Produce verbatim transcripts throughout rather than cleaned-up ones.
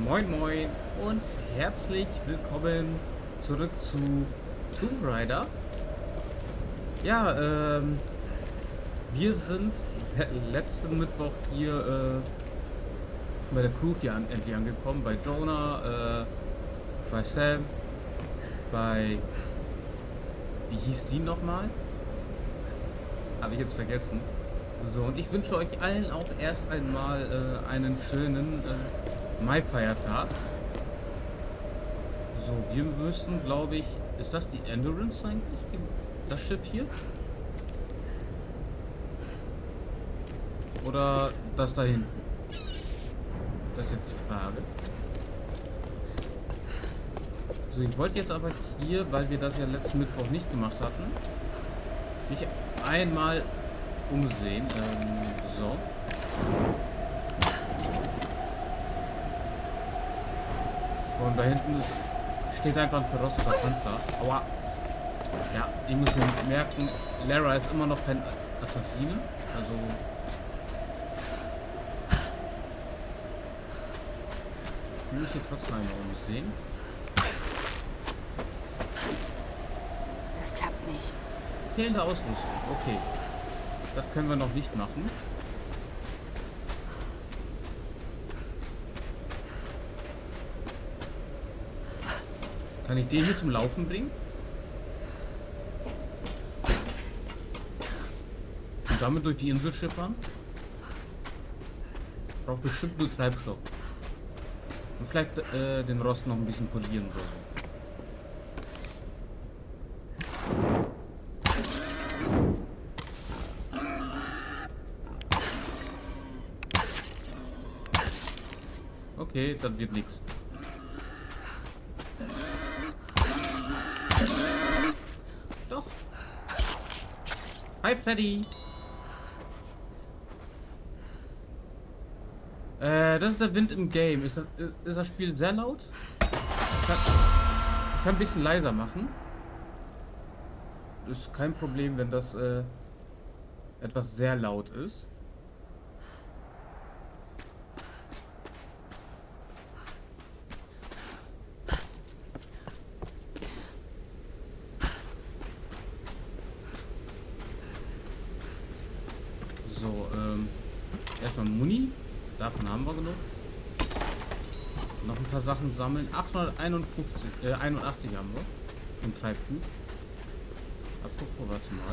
Moin Moin und herzlich willkommen zurück zu Tomb Raider. Ja, ähm, wir sind letzten Mittwoch hier äh, bei der Crew hier an, endlich angekommen, bei Jonah, äh, bei Sam, bei, wie hieß sie nochmal? Habe ich jetzt vergessen. So, und ich wünsche euch allen auch erst einmal äh, einen schönen äh, Mai-Feiertag. So, wir müssen, glaube ich, ist das die Endurance eigentlich? Das Schiff hier? Oder das da hinten? Das ist jetzt die Frage. So, ich wollte jetzt aber hier, weil wir das ja letzten Mittwoch nicht gemacht hatten, mich einmal umsehen. Ähm, so. Von da hinten ist, steht einfach ein verrosteter Panzer. Aua. Ja, ich muss mir merken, Lara ist immer noch kein Assassine. Also. Ich will mich hier trotzdem einmal umsehen. Das klappt nicht. Fehlende Ausrüstung. Okay. Das können wir noch nicht machen. Kann ich den hier zum Laufen bringen? Und damit durch die Insel schippern? Braucht bestimmt nur Treibstoff. Und vielleicht äh, den Rost noch ein bisschen polieren oder so. Okay, das wird nichts. Doch. Hi Freddy. Äh, das ist der Wind im Game. Ist das, ist das Spiel sehr laut? Ich kann, ich kann ein bisschen leiser machen. Ist kein Problem, wenn das äh, etwas sehr laut ist. So, ähm, erstmal Muni. Davon haben wir genug. Noch ein paar Sachen sammeln. achthunderteinundfünfzig, äh, einundachtzig haben wir. Von Treibgut. Apropos, warte mal.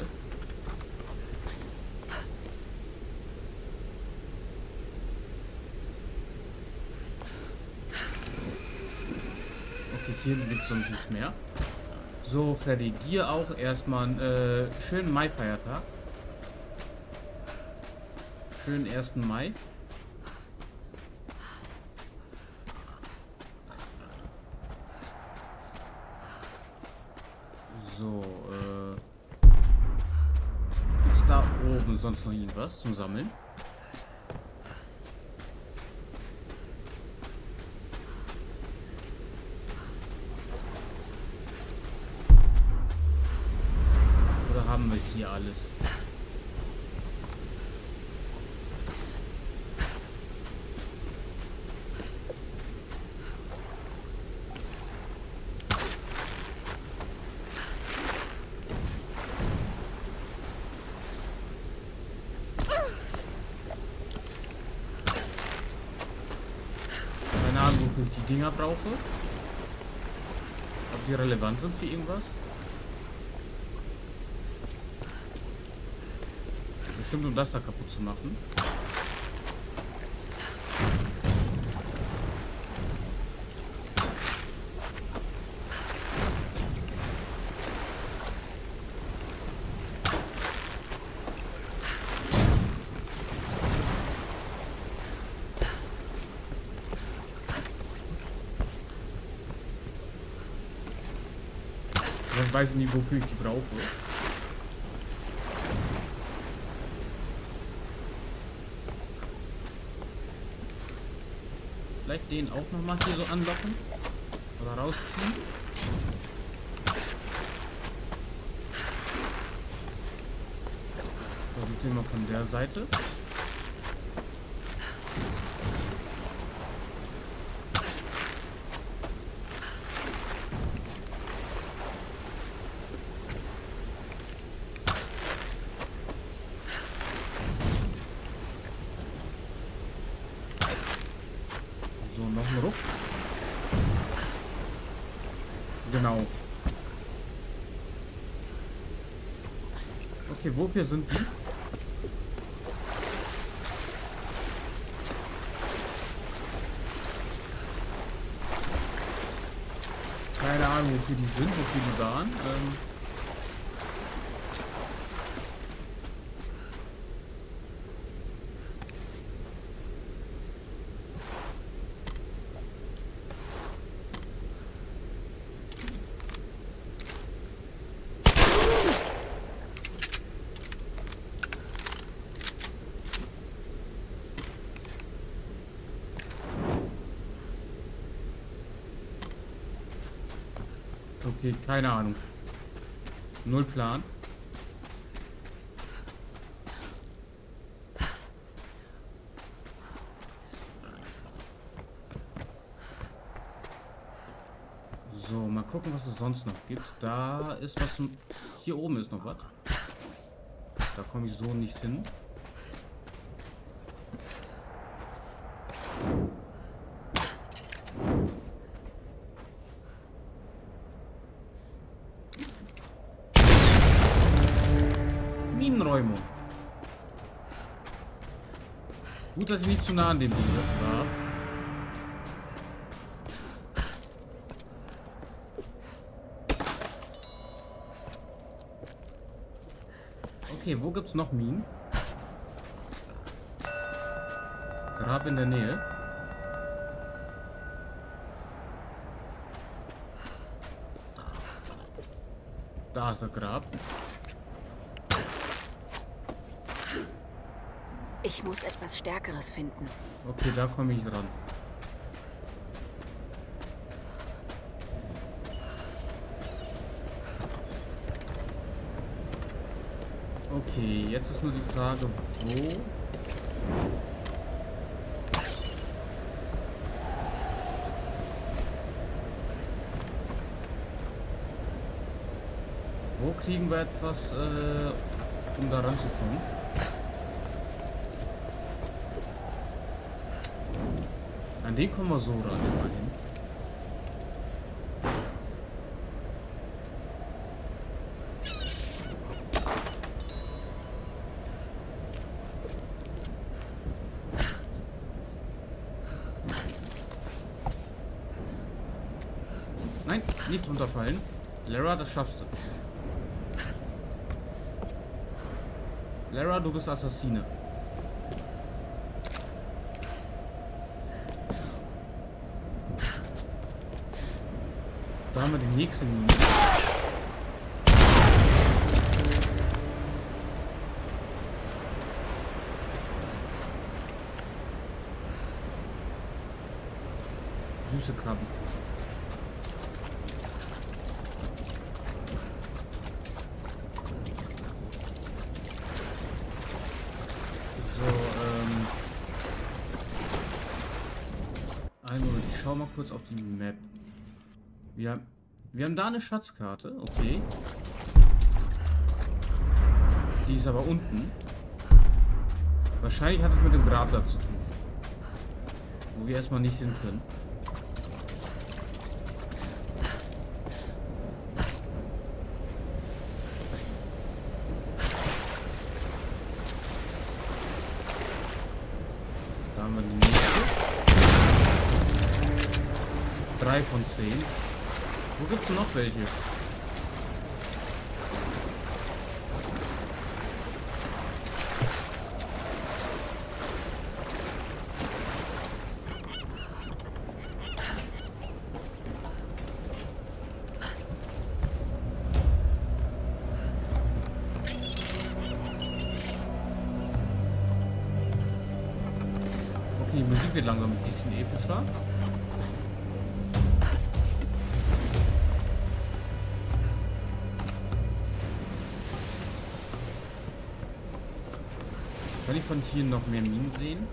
Okay, hier gibt es sonst nichts mehr. So, Freddy, dir auch erstmal einen äh, schönen Mai-Feiertag. Schönen ersten Mai. So, äh. Gibt's da oben sonst noch irgendwas zum Sammeln? Oder haben wir hier alles? Wofür ich die Dinger brauche. Ob die relevant sind für irgendwas? Bestimmt, um das da kaputt zu machen. Ich weiß nicht, wofür ich die brauche. Vielleicht den auch nochmal hier so anlocken. Oder rausziehen. Versuchen wir mal von der Seite. So, noch ein Ruck. Genau. Okay, wofür sind die? Keine Ahnung, wofür die sind, wofür die waren. Ähm Okay, keine Ahnung. Null Plan. So, mal gucken, was es sonst noch gibt. Da ist was zum... Hier oben ist noch was. Da komme ich so nicht hin. Minenräumung. Gut, dass ich nicht zu nah an dem Ding war. Okay, wo gibt's noch Minen? Grab in der Nähe. Da ist das Grab. Ich muss etwas Stärkeres finden. Okay, da komme ich ran. Okay, jetzt ist nur die Frage, wo... Wo kriegen wir etwas, äh, um da ranzukommen? An den kommen wir so ran, immerhin. Nein, nicht runterfallen. Lara, das schaffst du. Lara, du bist Assassine. Da haben wir die nächste Mine. Süße Krabben. So, ähm... einen Moment, ich schau mal kurz auf die Map. Wir haben, wir haben da eine Schatzkarte, okay. Die ist aber unten. Wahrscheinlich hat es mit dem Grab da zu tun. Wo wir erstmal nicht hin können. Da haben wir die nächste. Drei von zehn. Wo gibt's denn noch welche? Okay, die Musik wird langsam ein bisschen epischer. Kann ich von hier noch mehr Minen sehen?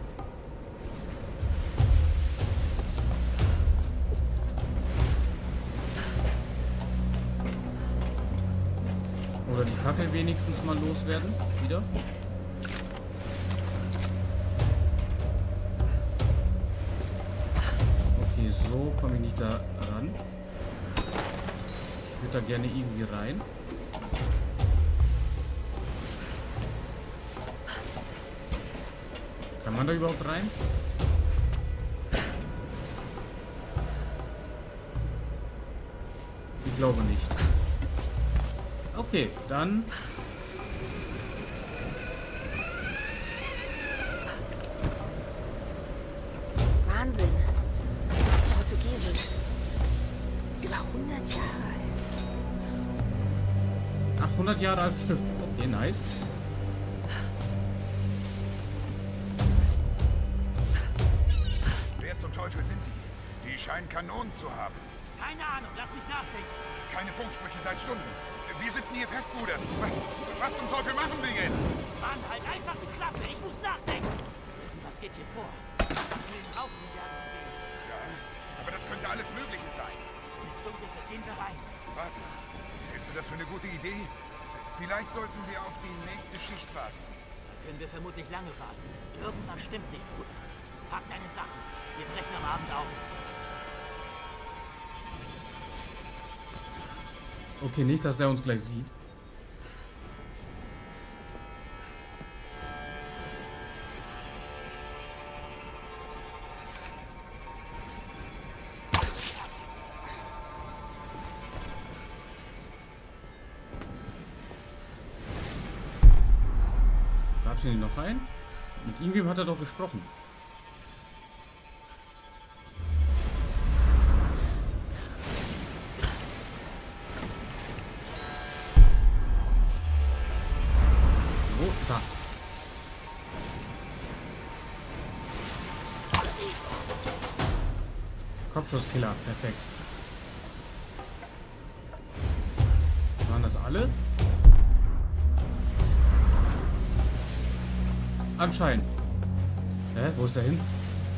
Oder die Fackel wenigstens mal loswerden? Wieder? Okay, so komme ich nicht da ran. Ich würde da gerne irgendwie rein. Kann man da überhaupt rein? Ich glaube nicht. Okay, dann... Wahnsinn. Portugiesen. Über hundert Jahre alt. Ach, hundert Jahre alt. Okay, nice. Wer zum Teufel sind die? Die scheinen Kanonen zu haben. Keine Ahnung, lass mich nachdenken. Keine Funksprüche seit Stunden. Wir sitzen hier fest, Bruder. Was, was zum Teufel machen wir jetzt? Mann, halt einfach die Klappe, ich muss nachdenken. Was geht hier vor? Hast du den Rauch in der Hand gesehen? Ja, aber das könnte alles Mögliche sein. Ins Dunkel, gehen wir rein. Warte, hältst du das für eine gute Idee? Vielleicht sollten wir auf die nächste Schicht warten. Können wir vermutlich lange warten. Irgendwas stimmt nicht, Bruder. Pack deine Sachen. Wir brechen am Abend auf. Okay, nicht, dass der uns gleich sieht. Gab's hier noch einen? Mit irgendwem hat er doch gesprochen. Da. Kopfschusskiller, perfekt. Waren das alle? Anscheinend. Hä? Wo ist der hin?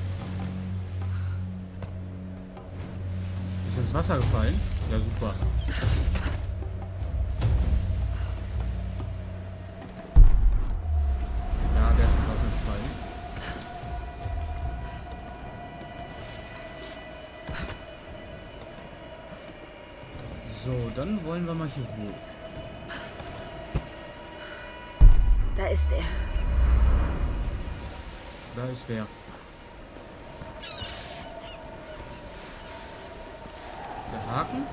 Ist ins Wasser gefallen? Ja, super. So, dann wollen wir mal hier hoch. Da ist er. Da ist wer? Der Haken?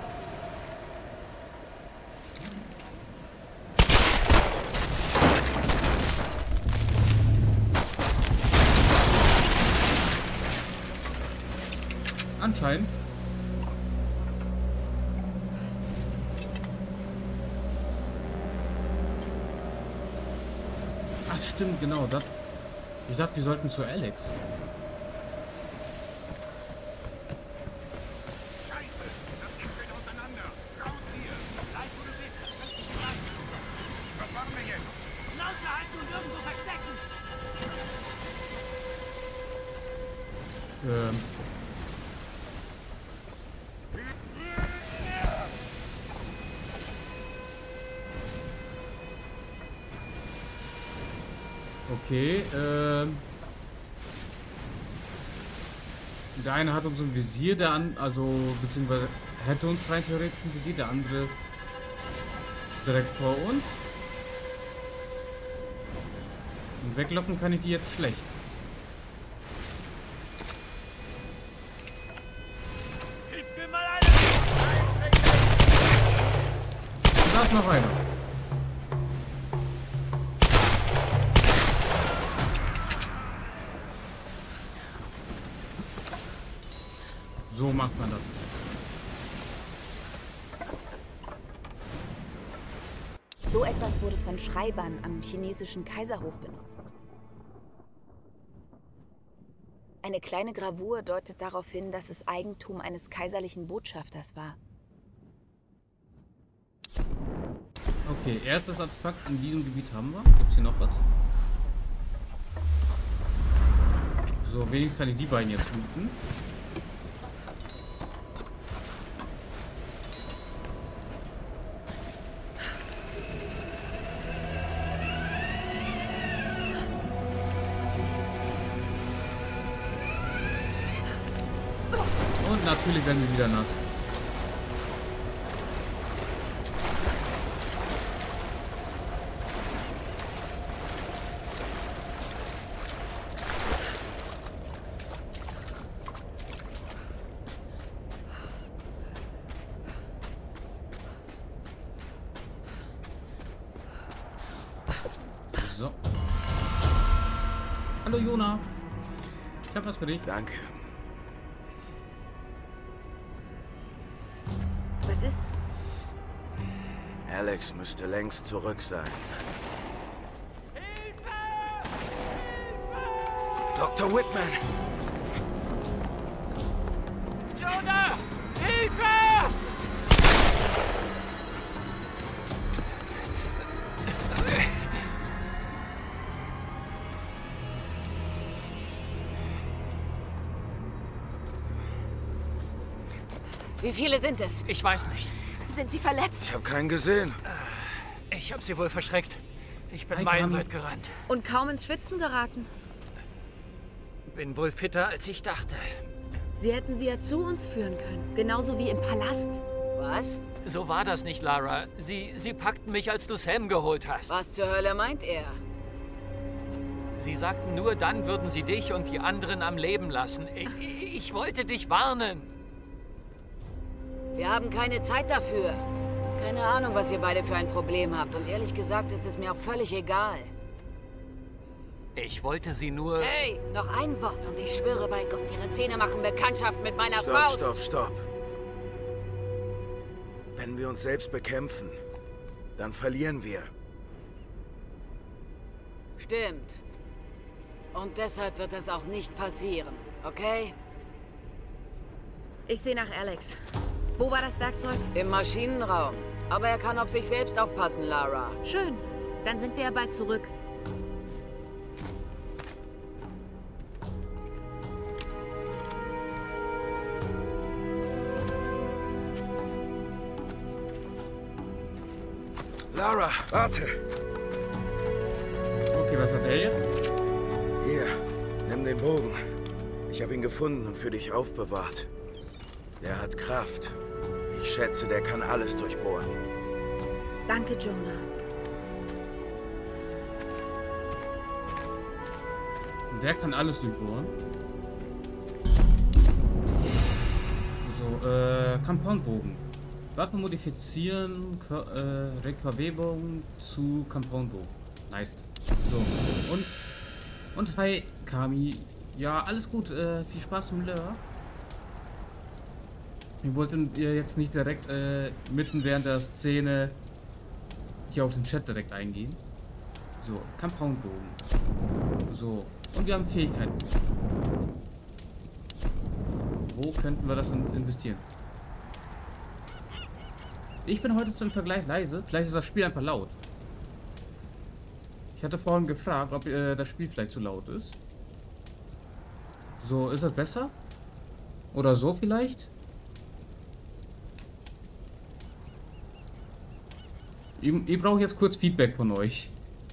Anscheinend. Ach, stimmt, genau. Das. Ich dachte, wir sollten zu Alex. Scheiße, das Ding fällt auseinander. Raus hier. Bleib, wo du bist, das kannst du nicht erreichen. Was machen wir jetzt? Schnauze halten und irgendwo verstecken. Ähm. Okay, ähm. Der eine hat uns im Visier, der an, also, beziehungsweise hätte uns rein theoretisch im Visier, der andere ist direkt vor uns. Und weglocken kann ich die jetzt schlecht. Hilf mir mal einer. Und da ist noch einer. So macht man das. So etwas wurde von Schreibern am chinesischen Kaiserhof benutzt. Eine kleine Gravur deutet darauf hin, dass es Eigentum eines kaiserlichen Botschafters war. Okay, erstes Artefakt in diesem Gebiet haben wir. Gibt es hier noch was? So, wenig kann ich die beiden jetzt looten. Und Und natürlich werden wir wieder nass. So. Hallo Jona. Ich hab was für dich. Danke. Was ist? Alex müsste längst zurück sein. Hilfe! Doktor Whitman! Jonah! Hilfe! Wie viele sind es? Ich weiß nicht. Sind sie verletzt? Ich habe keinen gesehen. Ich habe sie wohl verschreckt. Ich bin Hi, meilenweit gerannt. Und kaum ins Schwitzen geraten. Bin wohl fitter, als ich dachte. Sie hätten sie ja zu uns führen können. Genauso wie im Palast. Was? So war das nicht, Lara. Sie, sie packten mich, als du Sam geholt hast. Was zur Hölle meint er? Sie sagten, nur dann würden sie dich und die anderen am Leben lassen. Ich, ich wollte dich warnen. Wir haben keine Zeit dafür. Keine Ahnung, was ihr beide für ein Problem habt. Und ehrlich gesagt ist es mir auch völlig egal. Ich wollte sie nur... Hey, noch ein Wort und ich schwöre bei Gott, ihre Zähne machen Bekanntschaft mit meiner Stopp, Faust. stopp, stopp. Wenn wir uns selbst bekämpfen, dann verlieren wir. Stimmt. Und deshalb wird das auch nicht passieren, okay? Ich sehe nach Alex. Wo war das Werkzeug? Im Maschinenraum. Aber er kann auf sich selbst aufpassen, Lara. Schön. Dann sind wir ja bald zurück. Lara, warte. Okay, was hat er jetzt? Hier, nimm den Bogen. Ich habe ihn gefunden und für dich aufbewahrt. Der hat Kraft. Ich schätze, der kann alles durchbohren. Danke, Jonah. Der kann alles durchbohren. So, äh, Compoundbogen. Waffe modifizieren, Ko äh, Requerwebung zu Compoundbogen. Nice. So, und, und hi, Kami. Ja, alles gut, äh, viel Spaß im Lör. Wir wollten ihr jetzt nicht direkt äh, mitten während der Szene hier auf den Chat direkt eingehen. So, Compoundbogen. So, und wir haben Fähigkeiten. Wo könnten wir das denn investieren? Ich bin heute zum Vergleich leise. Vielleicht ist das Spiel einfach laut. Ich hatte vorhin gefragt, ob äh, das Spiel vielleicht zu laut ist. So, ist das besser? Oder so vielleicht? Ich, ich brauche jetzt kurz Feedback von euch.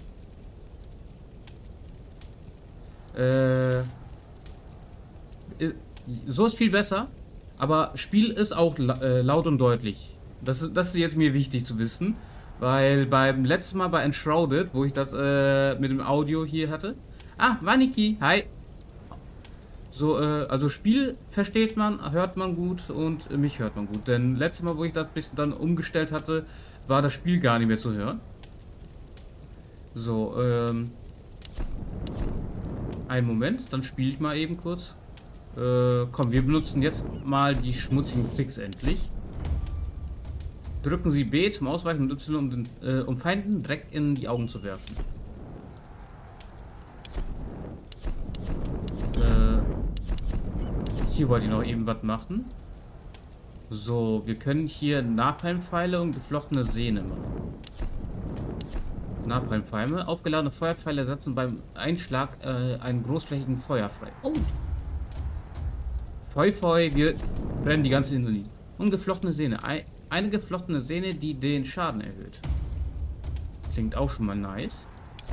Äh, so ist viel besser, aber Spiel ist auch la äh, laut und deutlich. Das ist, das ist jetzt mir wichtig zu wissen, weil beim letzten Mal bei Enshrouded, wo ich das äh, mit dem Audio hier hatte. Ah, Waniki, hi. So, äh, also Spiel versteht man, hört man gut und äh, mich hört man gut. Denn letztes Mal, wo ich das bisschen dann umgestellt hatte, war das Spiel gar nicht mehr zu hören. So, ähm... einen Moment, dann spiele ich mal eben kurz. Äh, komm, wir benutzen jetzt mal die schmutzigen Tricks endlich. Drücken Sie B zum Ausweichen und Y, um, den, äh, um Feinden direkt in die Augen zu werfen. Äh, hier wollte ich noch eben was machen. So, wir können hier Napalmpfeile und geflochtene Sehne machen. Napalmpfeile. Aufgeladene Feuerpfeile setzen beim Einschlag äh, einen großflächigen Feuer frei. Oh! Feu, feu, wir brennen die ganze Insel nieder. Und geflochtene Sehne. Ein, eine geflochtene Sehne, die den Schaden erhöht. Klingt auch schon mal nice.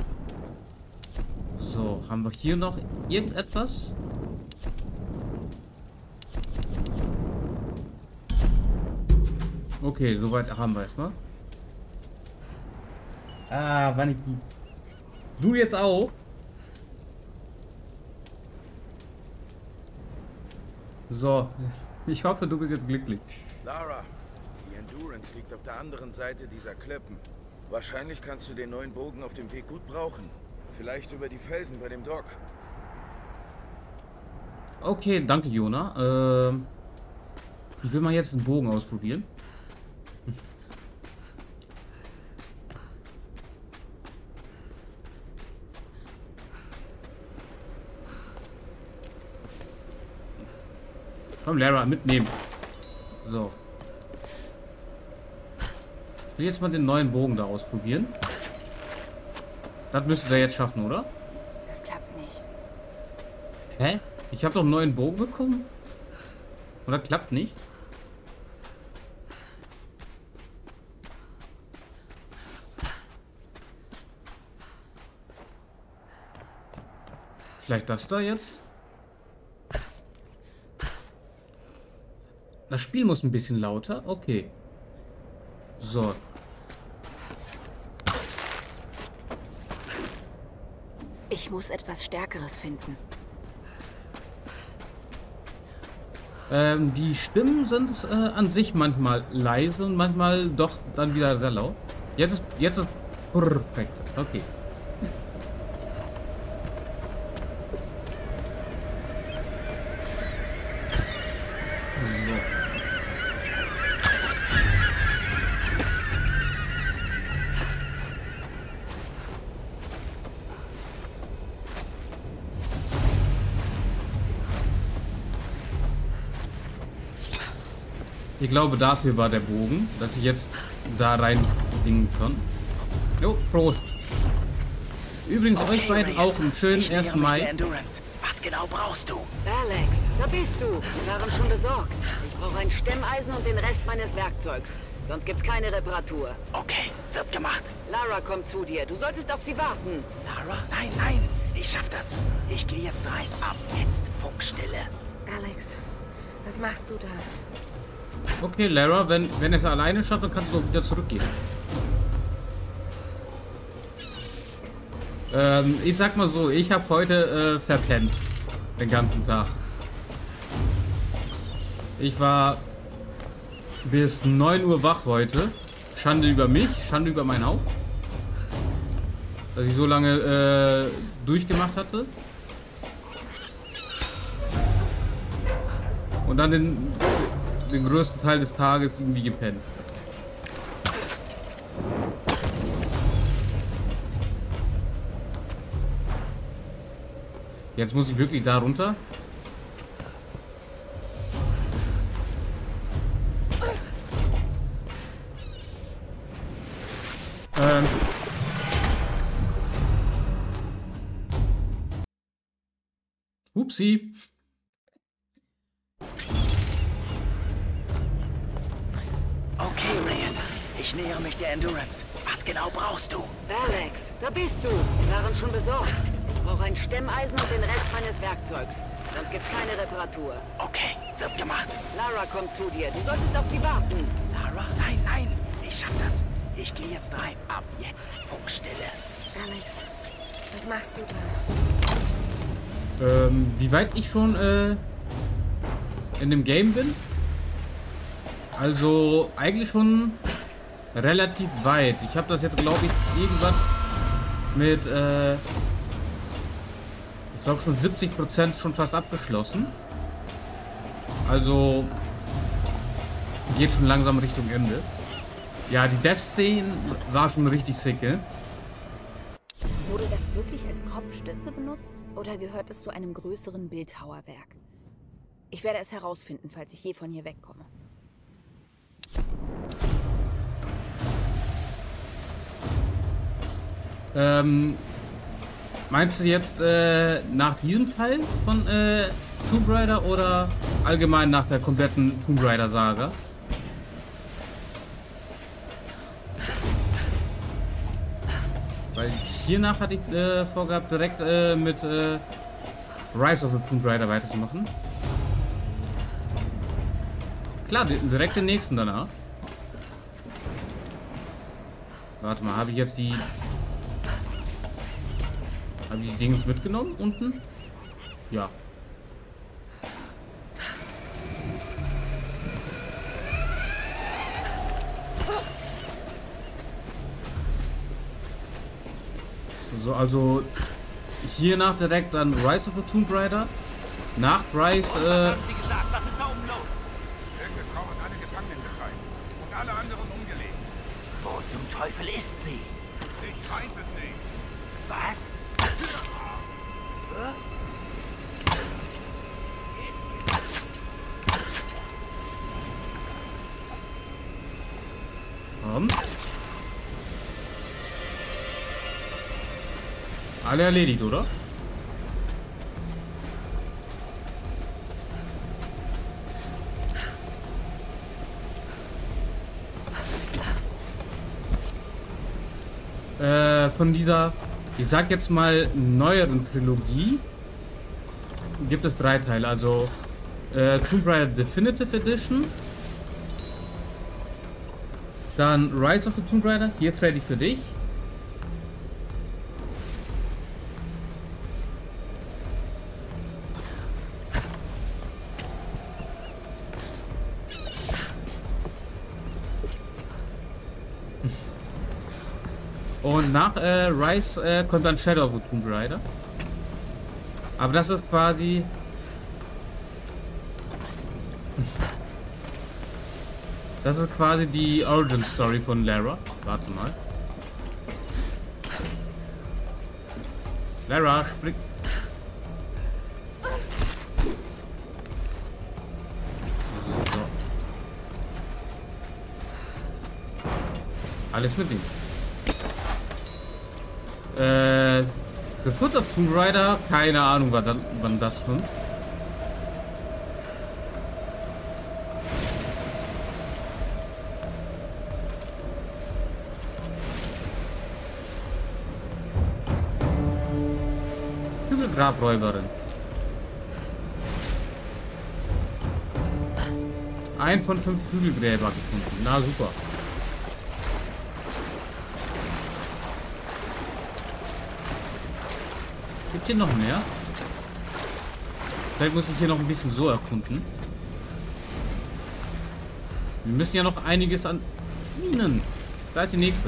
So, haben wir hier noch irgendetwas? Okay, soweit haben wir erstmal. Ah, wann ich die. Du jetzt auch? So, ich hoffe, du bist jetzt glücklich. Lara, die Endurance liegt auf der anderen Seite dieser Klippen. Wahrscheinlich kannst du den neuen Bogen auf dem Weg gut brauchen. Vielleicht über die Felsen bei dem Dock. Okay, danke, Jona. Ähm, ich will mal jetzt einen Bogen ausprobieren. Komm, Lara, mitnehmen. So. Ich will jetzt mal den neuen Bogen da ausprobieren. Das müsste der jetzt schaffen, oder? Das klappt nicht. Hä? Ich habe doch einen neuen Bogen bekommen. Oder klappt nicht? Vielleicht das da jetzt? Das Spiel muss ein bisschen lauter. Okay. So. Ich muss etwas Stärkeres finden. Ähm, die Stimmen sind äh, an sich manchmal leise und manchmal doch dann wieder sehr laut. Jetzt ist, jetzt ist perfekt. Okay. Ich glaube, dafür war der Bogen, dass ich jetzt da rein dingen kann. Jo, Prost. Übrigens Okay, euch beiden Reyes, auch einen schönen ich nähere ersten mich der Mai. Endurance. Was genau brauchst du? Alex, da bist du. Wir waren schon besorgt. Ich brauche ein Stemmeisen und den Rest meines Werkzeugs. Sonst gibt's keine Reparatur. Okay, wird gemacht. Lara kommt zu dir. Du solltest auf sie warten. Lara? Nein, nein. Ich schaff das. Ich gehe jetzt rein. Ab jetzt. Funkstille. Alex, was machst du da? Okay, Lara, wenn, wenn er es alleine schafft, dann kannst du wieder zurückgehen. Ähm, ich sag mal so, ich habe heute äh, verpennt. Den ganzen Tag. Ich war bis neun Uhr wach heute. Schande über mich, Schande über mein Haupt. Dass ich so lange äh, durchgemacht hatte. Und dann den, den größten Teil des Tages irgendwie gepennt. Jetzt muss ich wirklich da runter. Ähm. Upsi. Okay, Reyes. Ich nähere mich der Endurance. Was genau brauchst du? Alex, da bist du. Wir waren schon besorgt. Ich brauche ein Stemmeisen und den Rest meines Werkzeugs. Sonst gibt's keine Reparatur. Okay, wird gemacht. Lara kommt zu dir. Du solltest auf sie warten. Lara? Nein, nein. Ich schaff das. Ich gehe jetzt rein. Ab jetzt. Funkstille. Alex, was machst du da? Ähm, wie weit ich schon äh, in dem Game bin? Also eigentlich schon relativ weit. Ich habe das jetzt, glaube ich, irgendwann mit, äh, ich glaube schon siebzig Prozent schon fast abgeschlossen. Also geht schon langsam Richtung Ende. Ja, die Death-Szene war schon richtig sick, ne? Wurde das wirklich als Kopfstütze benutzt oder gehört es zu einem größeren Bildhauerwerk? Ich werde es herausfinden, falls ich je von hier wegkomme. Ähm, meinst du jetzt äh, nach diesem Teil von äh, Tomb Raider oder allgemein nach der kompletten Tomb Raider Saga? Weil hiernach hatte ich äh, vorgehabt, direkt äh, mit äh, Rise of the Tomb Raider weiterzumachen. Klar, direkt den nächsten danach. Warte mal, habe ich jetzt die... Habe ich die Dingens mitgenommen unten? Ja. So, also hiernach direkt dann Rise of the Tomb Raider. Nach Rise, äh... Wie gesagt, was ist da oben los? Irgendeine Frau hat alle Gefangenen befreit und alle anderen umgelegt. Wo zum Teufel ist sie? Ich weiß es nicht. Was? Komm. Alle erledigt, oder? Äh, von dieser, ich sag jetzt mal, neueren Trilogie gibt es drei Teile. Also äh, Tomb Raider Definitive Edition, dann Rise of the Tomb Raider, hier Freddy für dich. Und nach äh, Rise äh, kommt dann Shadow of the Tomb Raider. Aber das ist quasi... Das ist quasi die Origin Story von Lara. Warte mal. Lara, spring... So. Alles mit ihm. Äh, The Foot of Tomb Raider, keine Ahnung, wann, dann, wann das kommt. Hügelgrabräuberin. Ein von fünf Hügelgräber gefunden. Na super. Gibt hier noch mehr? Vielleicht muss ich hier noch ein bisschen so erkunden. Wir müssen ja noch einiges an Minen. Da ist die nächste.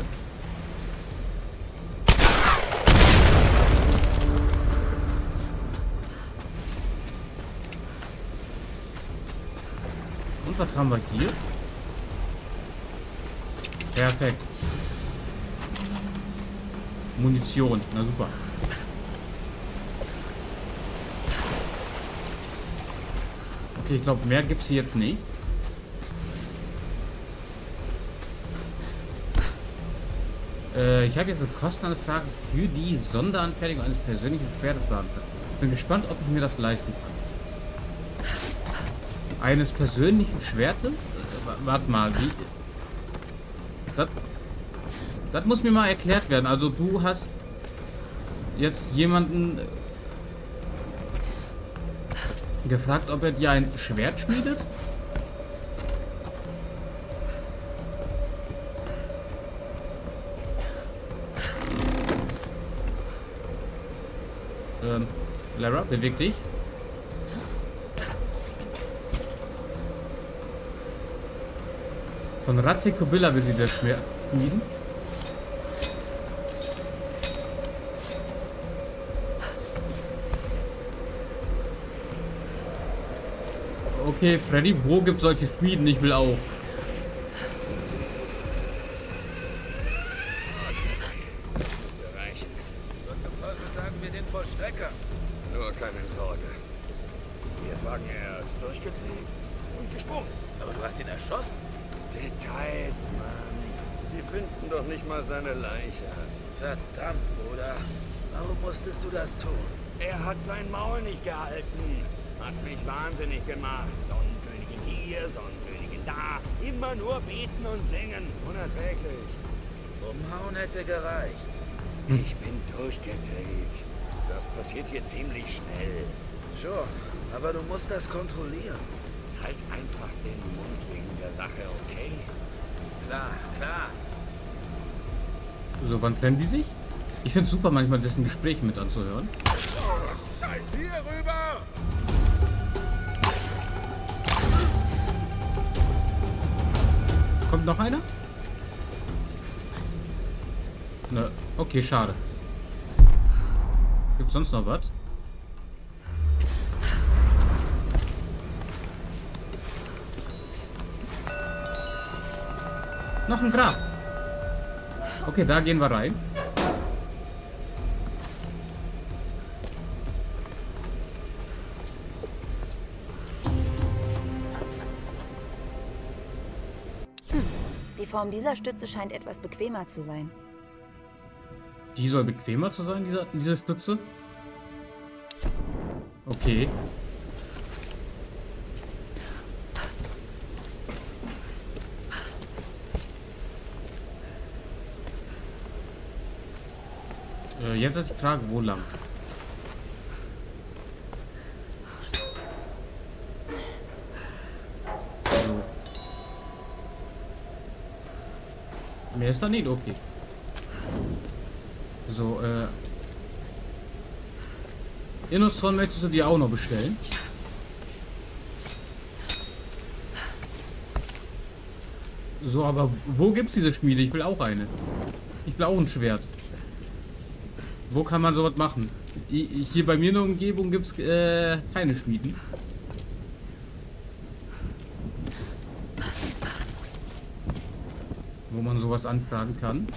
Und was haben wir hier? Perfekt. Munition. Na super. Okay, ich glaube, mehr gibt es hier jetzt nicht. Äh, ich habe jetzt eine Kostenanfrage für die Sonderanfertigung eines persönlichen Schwertes beantragt. Bin gespannt, ob ich mir das leisten kann. Eines persönlichen Schwertes? Äh, warte mal, wie... Das, das muss mir mal erklärt werden. Also du hast jetzt jemanden... gefragt, ob er dir ein Schwert schmiedet? Ähm, Lara, beweg dich. Von Razikobilla will sie das Schwert schmieden. Okay, Freddy, wo gibt es solche Schmieden? Ich will auch. Was zum Teufel sagen wir den Vollstrecker? Nur keine Sorge. Wir sagen, er ist durchgetrieben und gesprungen. Aber du hast ihn erschossen. Details, Mann. Die finden doch nicht mal seine Leiche. Verdammt, Bruder. Warum musstest du das tun? Er hat sein Maul nicht gehalten. Hat mich wahnsinnig gemacht. Sonnenkönigin hier, Sonnenkönigin da. Immer nur beten und singen. Unerträglich. Umhauen hätte gereicht. Ich bin durchgedreht. Das passiert hier ziemlich schnell. Schon, aber du musst das kontrollieren. Halt einfach den Mund wegen der Sache, okay? Klar, klar. So, wann trennen die sich? Ich finde es super, manchmal dessen Gespräche mit anzuhören. Scheiß hier rüber! Kommt noch einer? Ne, okay, schade. Gibt's sonst noch was? Noch ein Grab. Okay, da gehen wir rein. Die Form dieser Stütze scheint etwas bequemer zu sein. Die soll bequemer zu sein, diese, diese Stütze? Okay. Äh, jetzt ist die Frage, wo lang? So. Mehr ist da nicht, okay. So, äh... Innoson möchtest du dir auch noch bestellen? So, aber wo gibt's diese Schmiede? Ich will auch eine. Ich will auch ein Schwert. Wo kann man sowas machen? I hier bei mir in der Umgebung gibt's äh, keine Schmieden. Wo man sowas anfragen kann.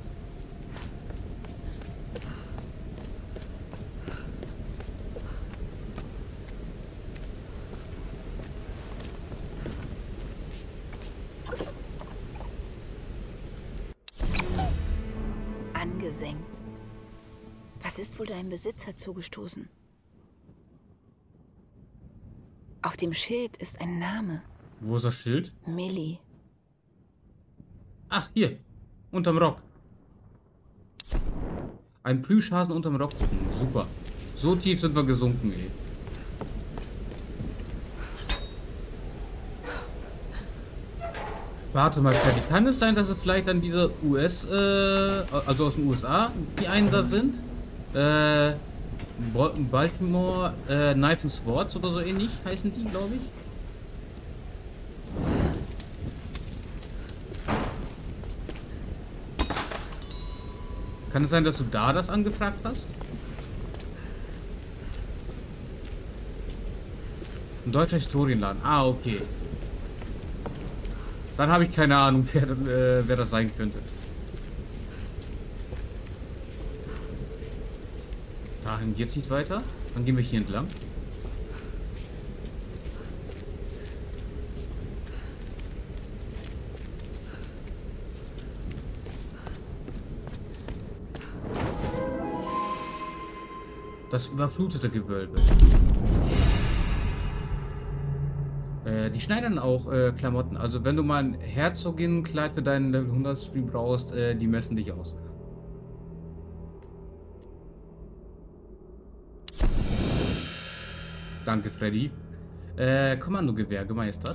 Angesenkt. Was ist wohl deinem Besitzer zugestoßen? Auf dem Schild ist ein Name. Wo ist das Schild? Millie. Ach, hier. Unterm Rock. Ein Plüschhasen unterm Rock. Super. So tief sind wir gesunken, ey. Warte mal, Freddy. Kann es sein, dass es vielleicht dann diese U S, äh, also aus den U S A, die einen da sind? Äh, Baltimore, äh, Knife and Swords oder so ähnlich heißen die, glaube ich. Kann es sein, dass du da das angefragt hast? Ein deutscher Historienladen. Ah, okay. Dann habe ich keine Ahnung, wer, äh, wer das sein könnte. Dahin geht's nicht weiter. Dann gehen wir hier entlang. Das überflutete Gewölbe. Äh, die schneidern auch äh, Klamotten. Also wenn du mal ein Herzogin-Kleid für deinen Level hundert Stream brauchst, äh, die messen dich aus. Danke, Freddy. Äh, Kommandogewehr gemeistert.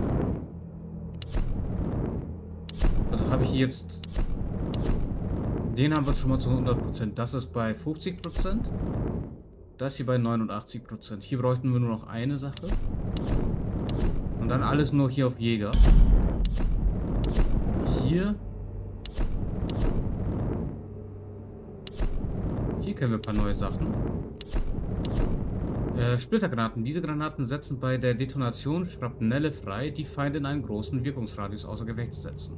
Also habe ich jetzt... Den haben wir schon mal zu hundert Prozent. Das ist bei fünfzig Prozent. Das hier bei neunundachtzig Prozent. Hier bräuchten wir nur noch eine Sache. Und dann alles nur hier auf Jäger. Hier. Hier kennen wir ein paar neue Sachen. Äh, Splittergranaten. Diese Granaten setzen bei der Detonation Schrapnelle frei, die Feinde in einen großen Wirkungsradius außer Gefecht setzen.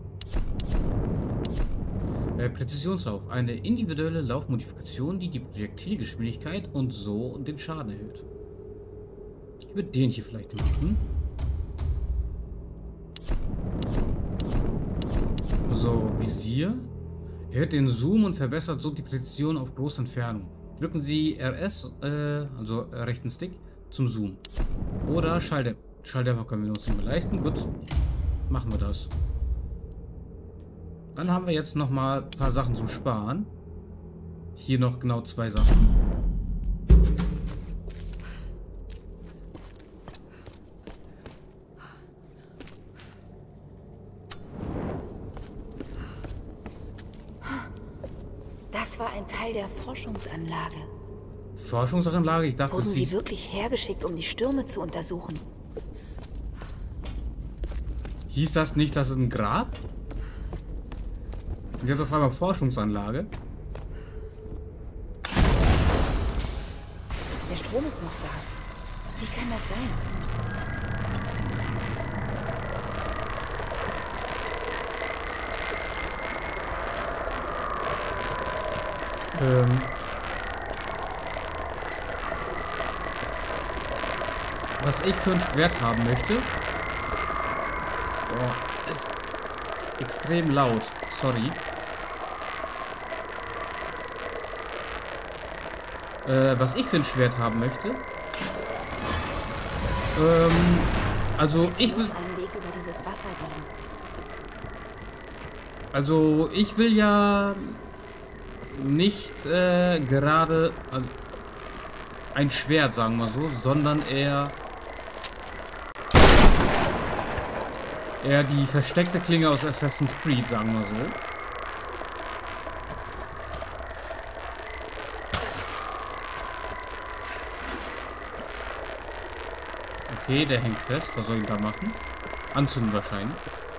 Äh, Präzisionslauf. Eine individuelle Laufmodifikation, die die Projektilgeschwindigkeit und so den Schaden erhöht. Ich würde den hier vielleicht machen. So, Visier. Erhöht den Zoom und verbessert so die Präzision auf große Entfernung. Drücken Sie R S, äh, also äh, rechten Stick, zum Zoom. Oder Schalldämpfer. Schalldämpfer können wir uns nicht mehr leisten. Gut, machen wir das. Dann haben wir jetzt noch mal ein paar Sachen zum Sparen. Hier noch genau zwei Sachen. Das war ein Teil der Forschungsanlage. Forschungsanlage? Ich dachte, Wurden es sie hieß... wirklich hergeschickt, um die Stürme zu untersuchen? Hieß das nicht, das ist ein Grab? Und jetzt auf einmal Forschungsanlage? Der Strom ist noch da. Wie kann das sein? Ähm... Was ich für ein Schwert haben möchte... Oh, ist extrem laut. Sorry. Äh, was ich für ein Schwert haben möchte... Ähm... Also Es ich will... muss einen Weg über dieses Wasser geben. Also ich will ja... nicht äh, gerade... Also, ein Schwert, sagen wir so, sondern eher... eher die versteckte Klinge aus Assassin's Creed, sagen wir so. Okay, der hängt fest. Was soll ich da machen? Anzünden wahrscheinlich.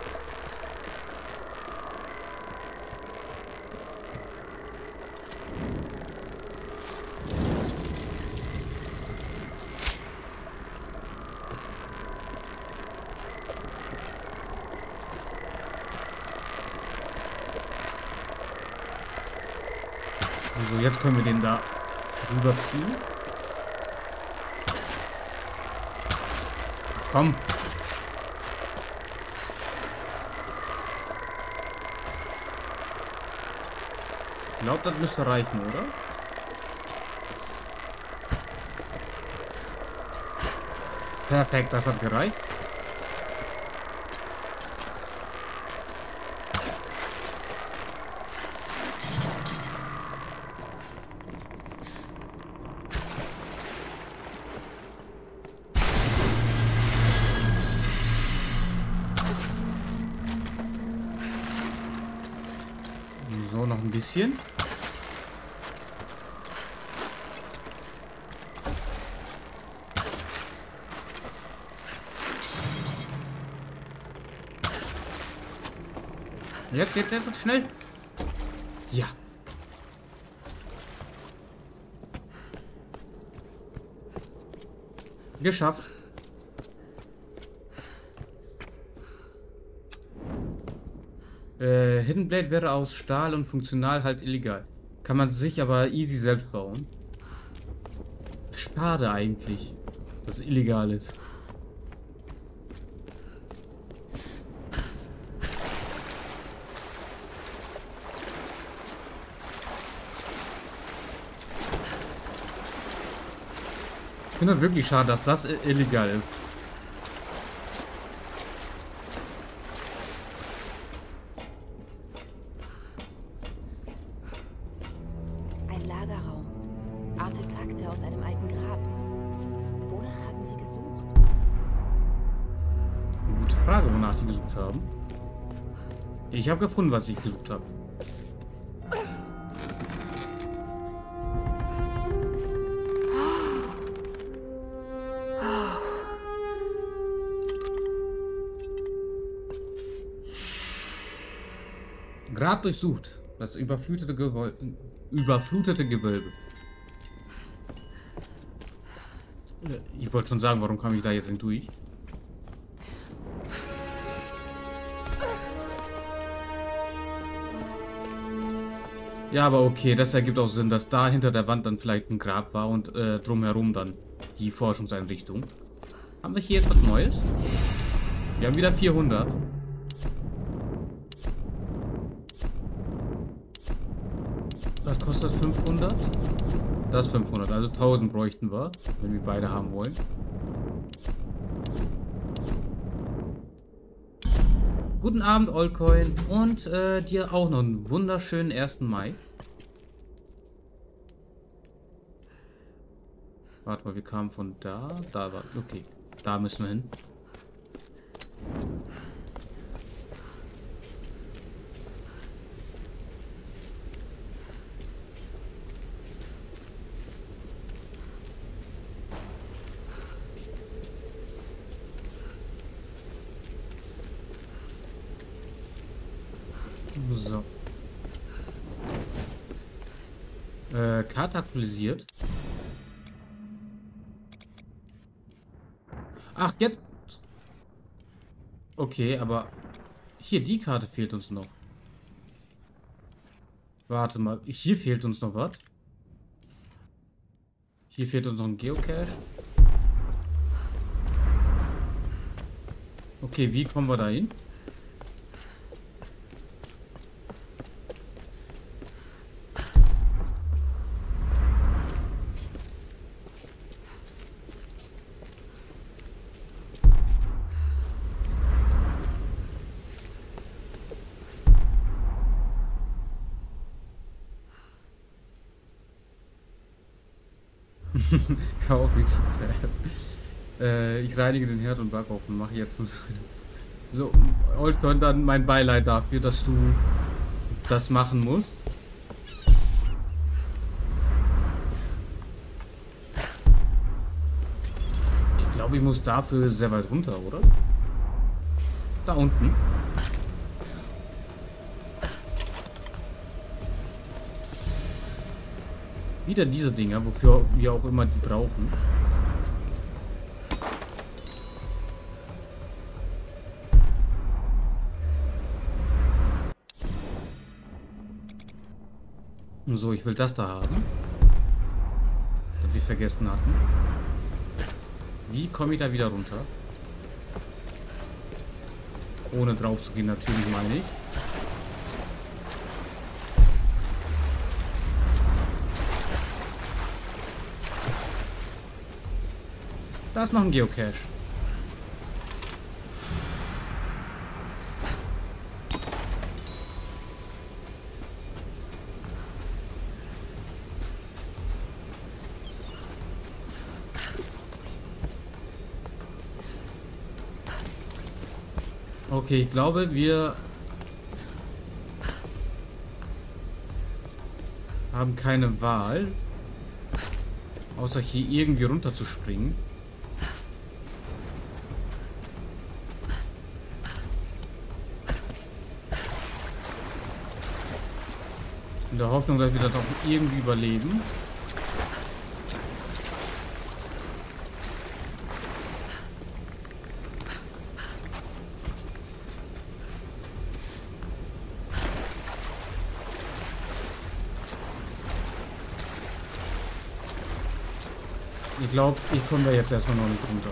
So, jetzt können wir den da rüberziehen. Komm. Ich glaube, das müsste reichen, oder? Perfekt, das hat gereicht. So, noch ein bisschen. Jetzt, jetzt, jetzt, schnell. Ja. Geschafft. Äh, Hidden Blade wäre aus Stahl und funktional halt illegal. Kann man sich aber easy selbst bauen. Schade eigentlich, dass es illegal ist. Ich finde das wirklich schade, dass das illegal ist. Ein Lagerraum. Artefakte aus einem alten Grab. Wonach haben Sie gesucht? Eine gute Frage, wonach sie gesucht haben. Ich habe gefunden, was ich gesucht habe. Grab durchsucht. Das überflutete, Gewol überflutete Gewölbe. Ich wollte schon sagen, warum kam ich da jetzt hindurch? Ja, aber okay, das ergibt auch Sinn, dass da hinter der Wand dann vielleicht ein Grab war und äh, drumherum dann die Forschungseinrichtung. Haben wir hier jetzt was Neues? Wir haben wieder vierhundert. Das kostet fünfhundert. Das fünfhundert, also tausend bräuchten wir, wenn wir beide haben wollen. Guten Abend, Oldcoin, und äh, dir auch noch einen wunderschönen ersten Mai. Warte mal, wir kamen von da, da war, okay, da müssen wir hin. So. Äh, Karte aktualisiert. Ach, jetzt. Okay, aber hier, die Karte fehlt uns noch. Warte mal, hier fehlt uns noch was. Hier fehlt uns noch ein Geocache. Okay, wie kommen wir da hin? Hör auf, mich zu äh, ich reinige den Herd und Backofen. Mache jetzt nur so. Oldcon, dann mein Beileid dafür, dass du das machen musst. Ich glaube, ich muss dafür sehr weit runter, oder? Da unten. Wieder diese Dinger, wofür wir auch immer die brauchen. So, ich will das da haben. Das wir vergessen hatten. Wie komme ich da wieder runter? Ohne drauf zu gehen, natürlich, meine ich. Das machen Geocache. Okay, ich glaube, wir haben keine Wahl, außer hier irgendwie runter zu springen. In der Hoffnung, dass wir das auch irgendwie überleben. Ich glaube, ich komme da jetzt erstmal noch nicht runter.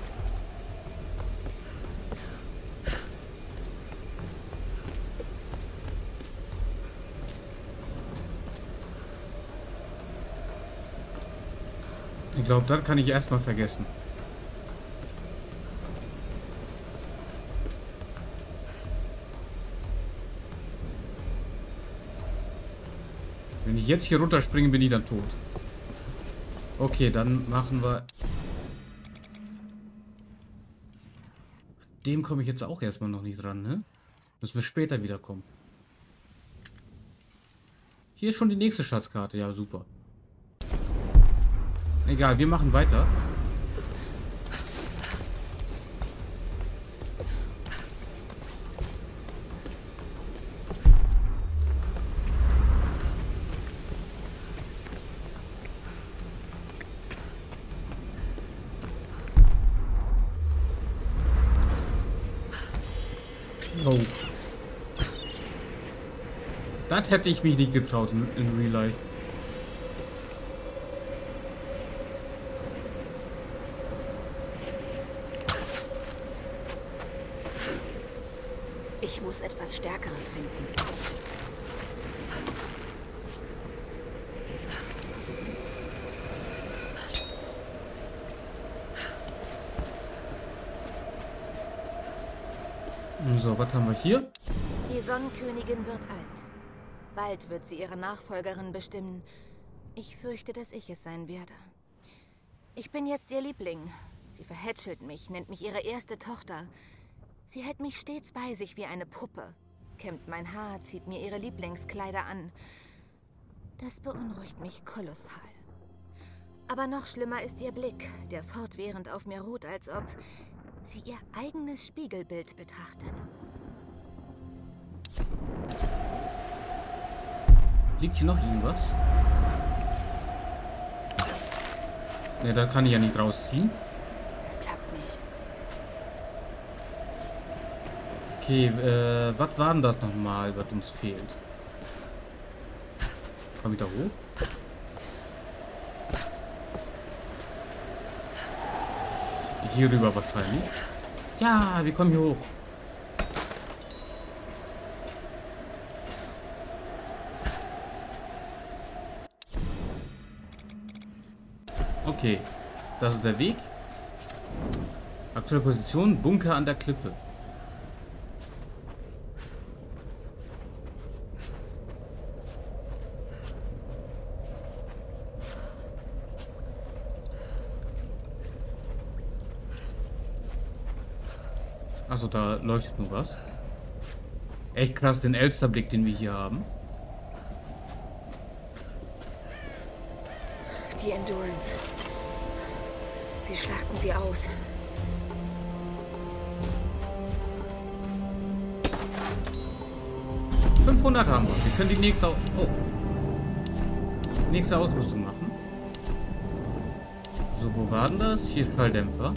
Ich glaube, das kann ich erstmal vergessen. Wenn ich jetzt hier runterspringe, bin ich dann tot. Okay, dann machen wir... Dem komme ich jetzt auch erstmal noch nicht dran, ne? Müssen wir später wiederkommen. Hier ist schon die nächste Schatzkarte. Ja, super. Egal, wir machen weiter. Oh. Das hätte ich mich nicht getraut in, in Real Life. Ich muss etwas Stärkeres finden. So, was haben wir hier? Die Sonnenkönigin wird alt. Bald wird sie ihre Nachfolgerin bestimmen. Ich fürchte, dass ich es sein werde. Ich bin jetzt ihr Liebling. Sie verhätschelt mich, nennt mich ihre erste Tochter. Sie hält mich stets bei sich wie eine Puppe, kämmt mein Haar, zieht mir ihre Lieblingskleider an. Das beunruhigt mich kolossal. Aber noch schlimmer ist ihr Blick, der fortwährend auf mir ruht, als ob sie ihr eigenes Spiegelbild betrachtet. Liegt hier noch irgendwas? Ne, da kann ich ja nicht rausziehen. Es klappt nicht. Okay, äh, was war denn das nochmal, was uns fehlt? Komm ich da hoch? Hier rüber wahrscheinlich. Ja, wir kommen hier hoch. Okay, das ist der Weg. Aktuelle Position, Bunker an der Klippe. Achso, da leuchtet nur was. Echt krass, den Elsterblick, den wir hier haben. Die Endurance. Sie schlachten sie aus. fünfhundert haben wir. Wir können die nächste, Au oh. nächste Ausrüstung machen. So, wo war denn das? Hier Schalldämpfer.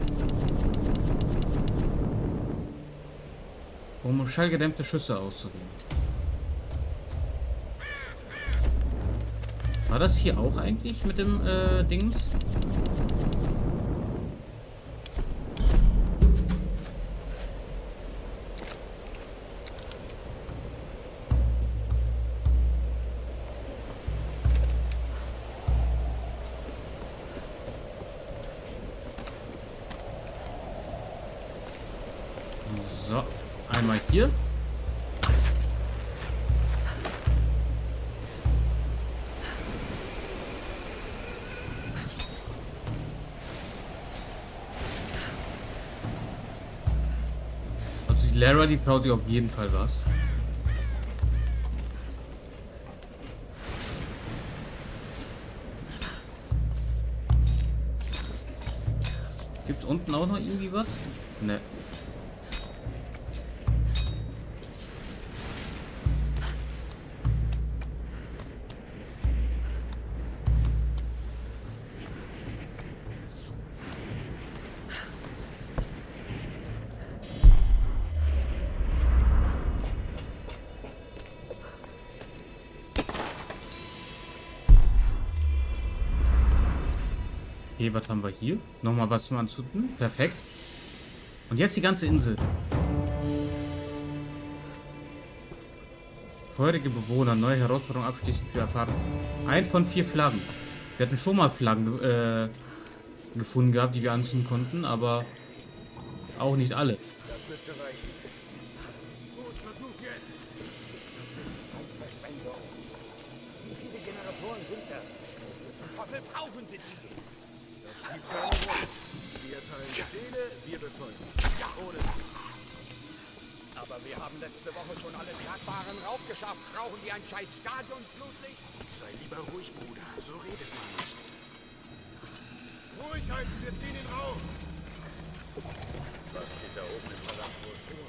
Um schallgedämpfte Schüsse auszuwählen. War das hier auch eigentlich mit dem äh, Dings? So, einmal hier. Also die Lara, die traut sich auf jeden Fall was. Gibt's unten auch noch irgendwie was? Ne. Okay, was haben wir hier? Nochmal was zum Anzünden. Perfekt. Und jetzt die ganze Insel. Feurige Bewohner, neue Herausforderungen abschließend für erfahren. Ein von vier Flaggen. Wir hatten schon mal Flaggen äh, gefunden gehabt, die wir anzünden konnten, aber auch nicht alle. Brauchen Sie die? Wir teilen Befehle, wir befolgen. Ohne. Aber wir haben letzte Woche schon alle Tragbaren raufgeschafft. Brauchen die ein scheiß Stadionsflutlicht? Sei lieber ruhig, Bruder. So redet man nicht. Ruhig halten, wir ziehen ihn rauf. Was geht da oben im Palast wohl vor?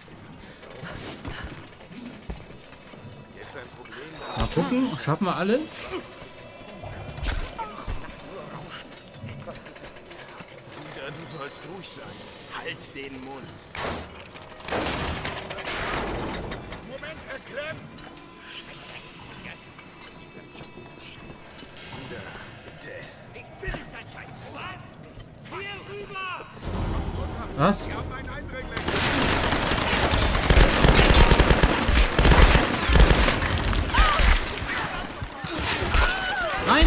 Jetzt ein Problem. Mal gucken, schaffen wir alle? Du sollst ruhig sein. Halt den Mund. Moment, erklemmt. Bruder, bitte. Ich bin nicht dein Scheiß. Was? Hier rüber! Was? Wir haben einen Eindringling. Nein!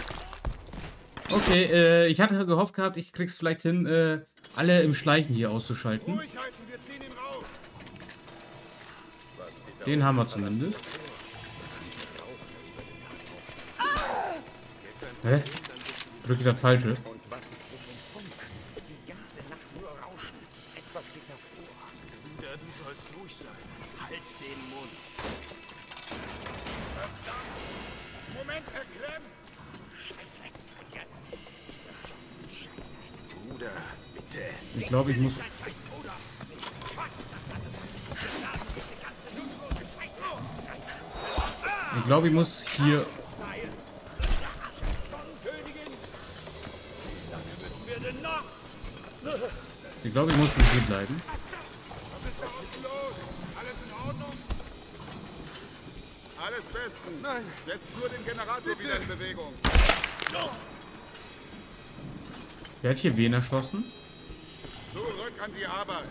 Okay, äh, ich hatte gehofft gehabt, ich krieg's vielleicht hin, äh, alle im Schleichen hier auszuschalten. Ruhig halten, wir ziehen ihn raus. Den haben wir zumindest. Hä? Drück ich das Falsche? Die ganze Nacht nur rauschen. Etwas geht davor. Bruder, du sollst ruhig sein. Halt den Mund. Moment, erklemmt. Bruder, bitte. Ich glaube, ich muss... Ich glaube, ich muss hier... Ich glaube, ich muss hier bleiben. Alles in Ordnung? Alles bestens. Nein, setzt nur den Generator wieder in Bewegung. Wer hat hier wen erschossen? Zurück an die Arbeit.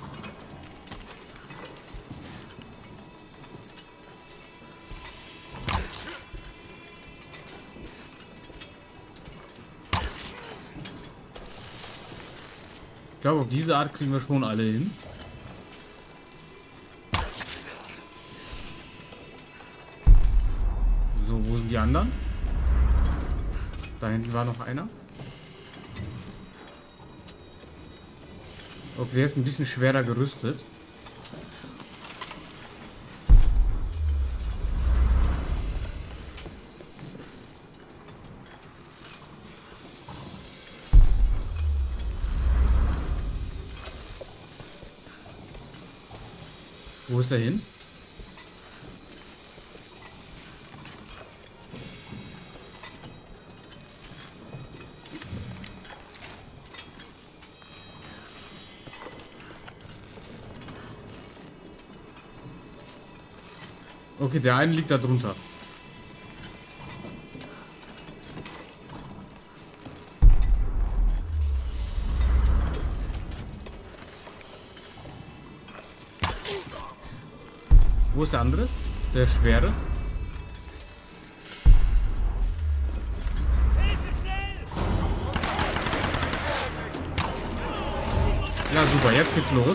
Ich glaube, auf diese Art kriegen wir schon alle hin. So, wo sind die anderen? Da hinten war noch einer. Okay, der ist ein bisschen schwerer gerüstet. Wo ist er hin? Okay, der eine liegt da drunter. Wo ist der andere? Der schwere? Ja, super, jetzt geht's los.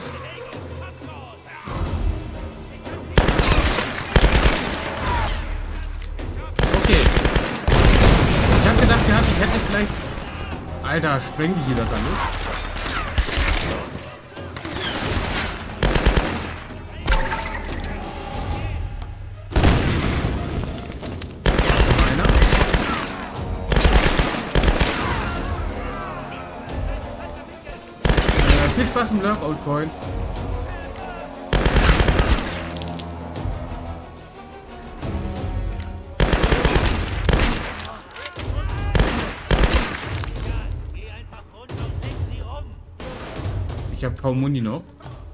Okay. Ich hab gedacht gehabt, ich hätte vielleicht... Alter, sprengen die wieder damit. Viel Spaß im Lurkout Coin. Ich habe kaum Muni noch.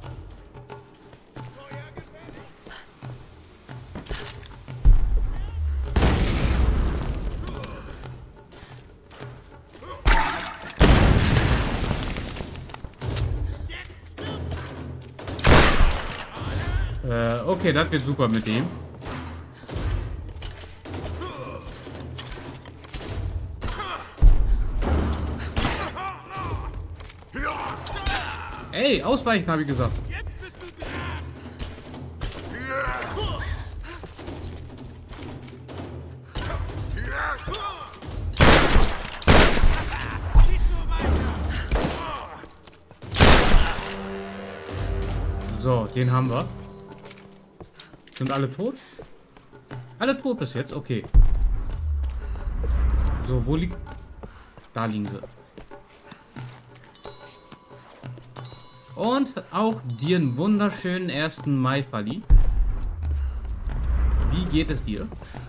Okay, das wird super mit dem. Ey, ausweichen, habe ich gesagt. So, den haben wir. Sind alle tot? Alle tot bis jetzt? Okay. So, wo liegt... Da liegen sie. Und auch dir einen wunderschönen ersten Mai, Falli. Wie geht es dir?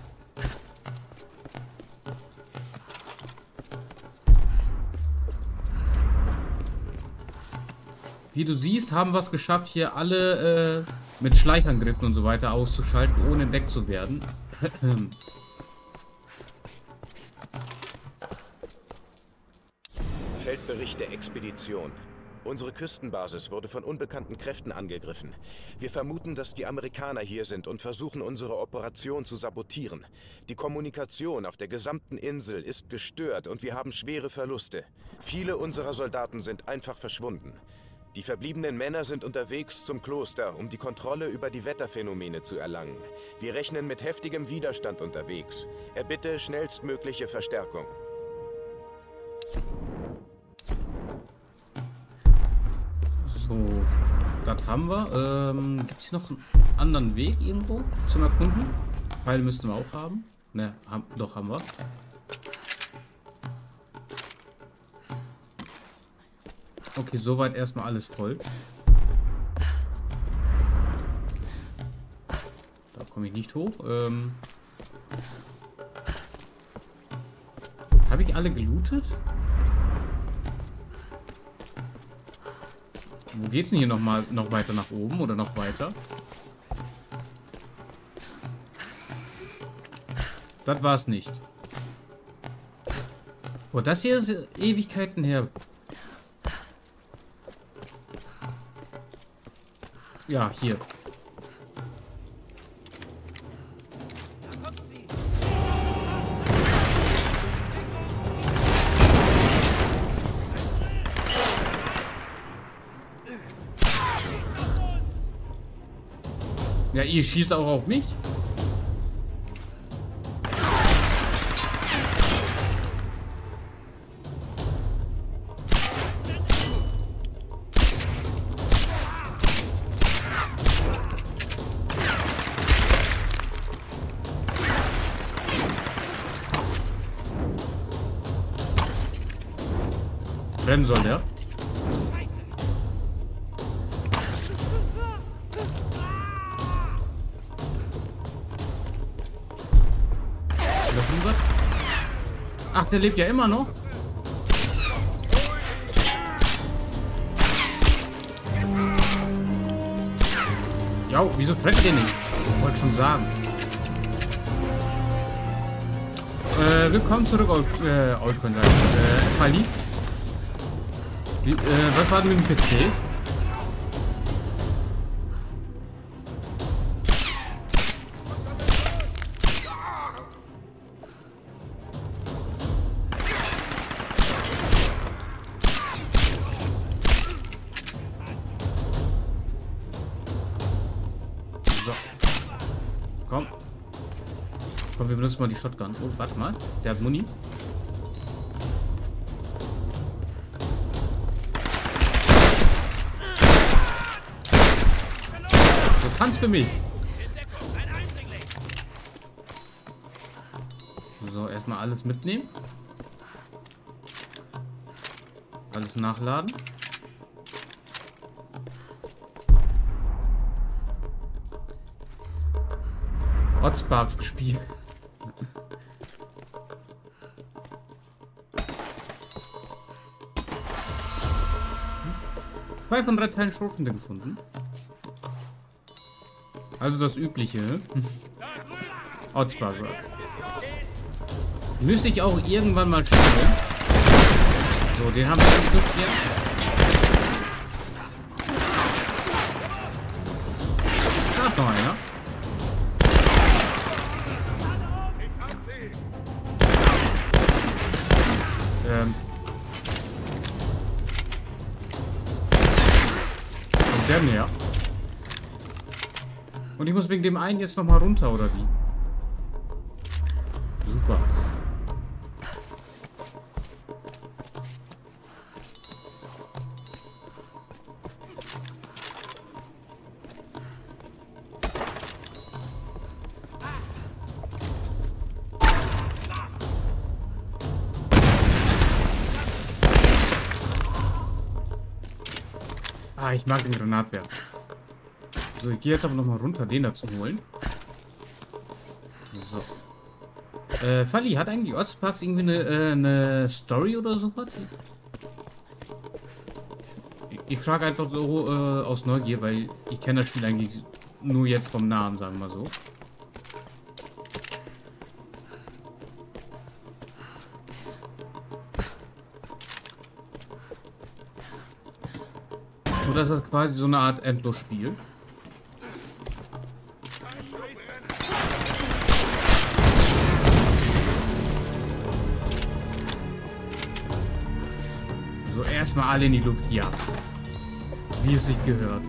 Wie du siehst, haben wir es geschafft, hier alle äh, mit Schleichangriffen und so weiter auszuschalten, ohne entdeckt zu werden. Feldbericht der Expedition. Unsere Küstenbasis wurde von unbekannten Kräften angegriffen. Wir vermuten, dass die Amerikaner hier sind und versuchen, unsere Operation zu sabotieren. Die Kommunikation auf der gesamten Insel ist gestört und wir haben schwere Verluste. Viele unserer Soldaten sind einfach verschwunden. Die verbliebenen Männer sind unterwegs zum Kloster, um die Kontrolle über die Wetterphänomene zu erlangen. Wir rechnen mit heftigem Widerstand unterwegs. Erbitte schnellstmögliche Verstärkung. So, das haben wir. Ähm, gibt es hier noch einen anderen Weg irgendwo zum Erkunden? Pfeil müssten wir auch haben. Ne, haben, doch haben wir. Okay, soweit erstmal alles voll. Da komme ich nicht hoch. Ähm, ich alle gelootet? Wo geht's denn hier noch mal noch weiter nach oben oder noch weiter? Das war's nicht. Oh, das hier ist Ewigkeiten her. Ja, hier. Ja, ihr schießt auch auf mich? Brennen soll der? Ach, der lebt ja immer noch. Ja, wieso trefft ihr nicht? Ich wollte schon sagen. Äh, willkommen zurück, Old, äh, Old Contact. Äh, Fali. Wie, äh, was war denn mit dem P C? So. Komm. Komm, wir benutzen mal die Shotgun. Oh, warte mal. Der hat Muni. Tanz für mich. So, erstmal alles mitnehmen. Alles nachladen. Hotsparks gespielt. Zwei von drei Teilen Schrotflinte gefunden. Also das Übliche. Hotspark. Müsste ich auch irgendwann mal spielen. So, den haben wir im Griff hier. Da ist noch einer. Ähm. Und der mehr. Und ich muss wegen dem einen jetzt noch mal runter, oder wie? Super. Ah, ich mag den Granatwerfer. So, ich gehe jetzt aber noch mal runter, den da zu holen. So. Äh, Fali, hat eigentlich Hotsparks irgendwie eine, äh, eine Story oder sowas? Ich, ich frage einfach so äh, aus Neugier, weil ich kenne das Spiel eigentlich nur jetzt vom Namen, sagen wir mal so. Oder ist das quasi so eine Art Endlosspiel? So, erstmal alle in die Luft. Ja. Wie es sich gehört.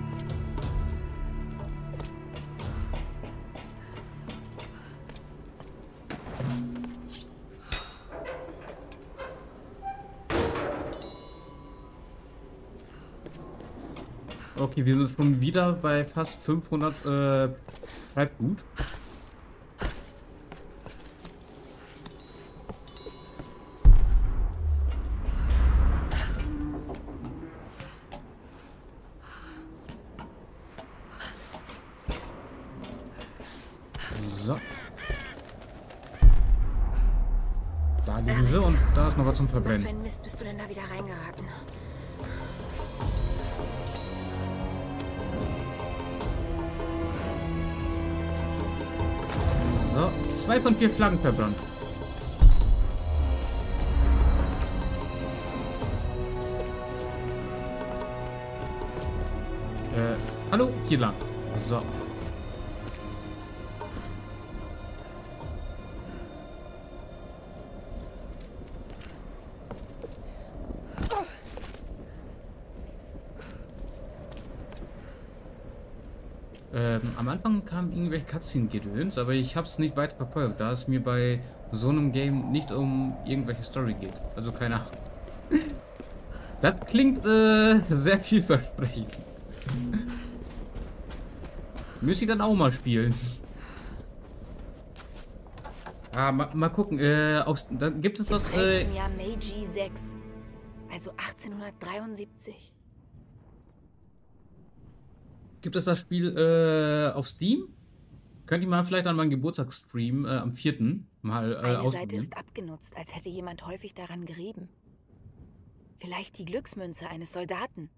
Okay, wir sind schon wieder bei fast fünfhundert äh, Treibgut. So. Da Linse und da ist noch was zum Was für Verbrennen. ein Mist bist du denn da wieder reingeraten? So, zwei von vier Flaggen verbrannt. Äh, hallo? Hier lang. So. Ähm, am Anfang kamen irgendwelche Cutscene-Gedöns, aber ich habe es nicht weiter verfolgt, da es mir bei so einem Game nicht um irgendwelche Story geht. Also keine Ahnung. Das klingt äh, sehr vielversprechend. Müsste ich dann auch mal spielen. Ah, mal, mal gucken. Äh, aus, da gibt es das. Äh, Im Jahr Meiji sechs, also achtzehnhundertdreiundsiebzig. Gibt es das Spiel äh, auf Steam? Könnt ihr mal vielleicht an meinen Geburtstagsstream äh, am vierten mal äh, Eine Seite ausprobieren? ist abgenutzt, als hätte jemand häufig daran gerieben. Vielleicht die Glücksmünze eines Soldaten.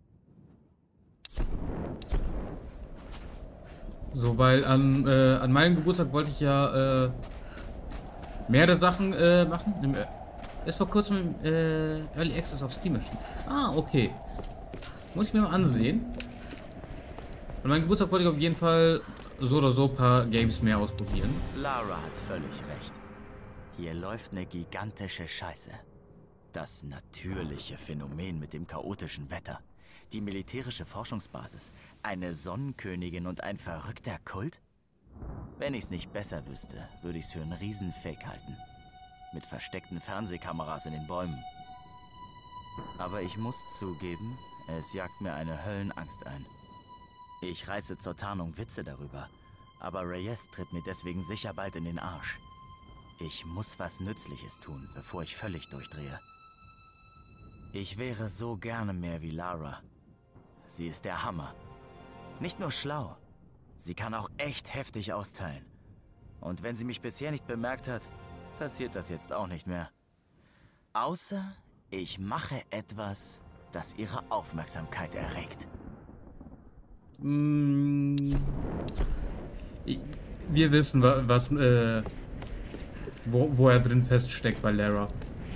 So, weil an, äh, an meinem Geburtstag wollte ich ja äh, mehrere Sachen äh, machen. Im, äh, ist vor kurzem äh, Early Access auf Steam erschienen. Ah, okay. Muss ich mir mal ansehen. An meinem Geburtstag wollte ich auf jeden Fall so oder so ein paar Games mehr ausprobieren. Lara hat völlig recht. Hier läuft eine gigantische Scheiße. Das natürliche Phänomen mit dem chaotischen Wetter, die militärische Forschungsbasis, eine Sonnenkönigin und ein verrückter Kult? Wenn ich's nicht besser wüsste, würde ich's für einen Riesenfake halten. Mit versteckten Fernsehkameras in den Bäumen. Aber ich muss zugeben, es jagt mir eine Höllenangst ein. Ich reiße zur Tarnung Witze darüber, aber Reyes tritt mir deswegen sicher bald in den Arsch. Ich muss was Nützliches tun, bevor ich völlig durchdrehe. Ich wäre so gerne mehr wie Lara. Sie ist der Hammer. Nicht nur schlau, sie kann auch echt heftig austeilen. Und wenn sie mich bisher nicht bemerkt hat, passiert das jetzt auch nicht mehr. Außer ich mache etwas, das ihre Aufmerksamkeit erregt. Mm, ich, wir wissen, wa- was, äh, wo, wo er drin feststeckt bei Lara.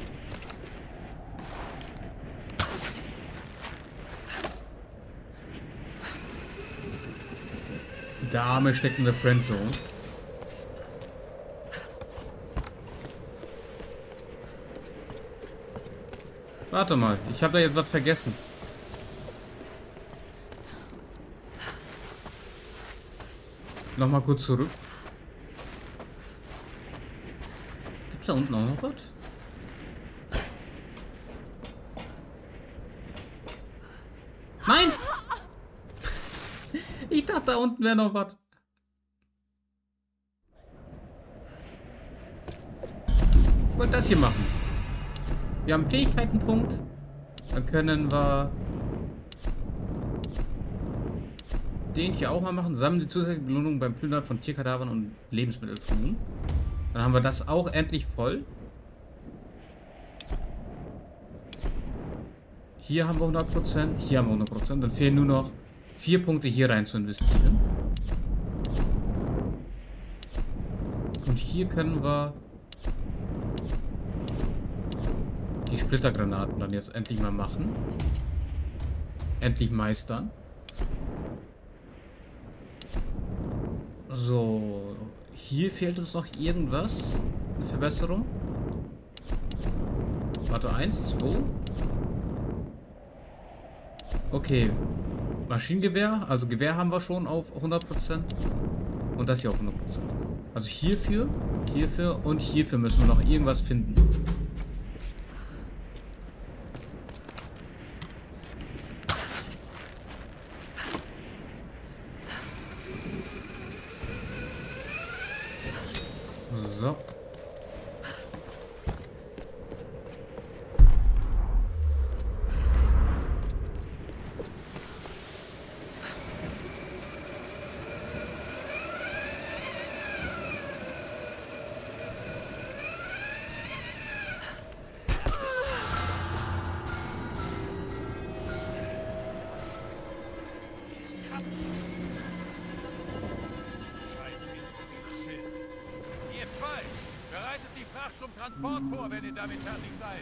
Der Arme steckt in der Friendzone. Warte mal, ich habe da jetzt was vergessen. Nochmal kurz zurück. Gibt's da unten auch noch was? Nein! Ich dachte, da unten wäre noch was. Ich wollte das hier machen. Wir haben einen Fähigkeitenpunkt. Dann können wir den hier auch mal machen. Sammeln die zusätzliche Belohnung beim Plündern von Tierkadavern und Lebensmittelfuhren. Dann haben wir das auch endlich voll. Hier haben wir hundert Prozent. Hier haben wir hundert Prozent. Dann fehlen nur noch vier Punkte hier rein zu investieren. Und hier können wir die Splittergranaten dann jetzt endlich mal machen. Endlich meistern. So, hier fehlt uns noch irgendwas. Eine Verbesserung. Warte, eins, zwei. Okay. Maschinengewehr, also Gewehr haben wir schon auf hundert Prozent. Und das hier auf hundert Prozent. Also hierfür, hierfür und hierfür müssen wir noch irgendwas finden. So. Fracht zum Transport vor, wenn ihr damit fertig seid.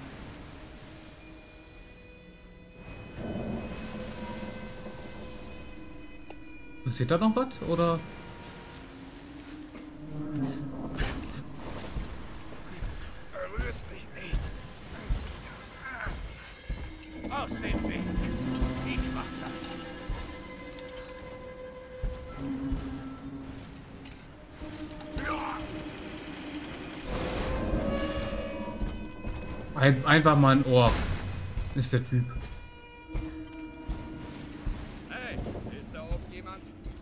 Passiert da noch was, oder? Er rührt sich nicht. Aus dem Weg. Ich mach das. Ein, einfach mal ein Ohr. Ist der Typ. Hey, ist da oben jemand?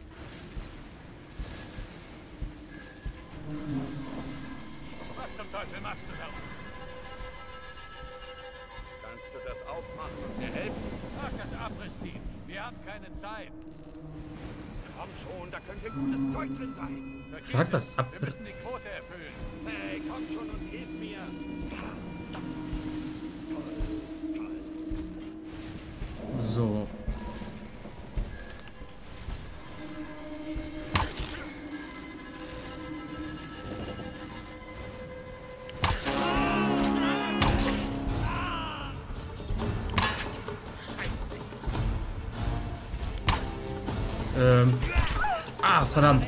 Was zum Teufel machst du da? Kannst du das aufmachen und mir helfen? Frag das Abrissteam. Wir haben keine Zeit. Komm schon, da könnte gutes Zeug drin sein. Vergiss Frag es. das ab. Wir müssen die Quote erfüllen. Hey, komm schon und hilf mir. So. Ähm. Ah, verdammt.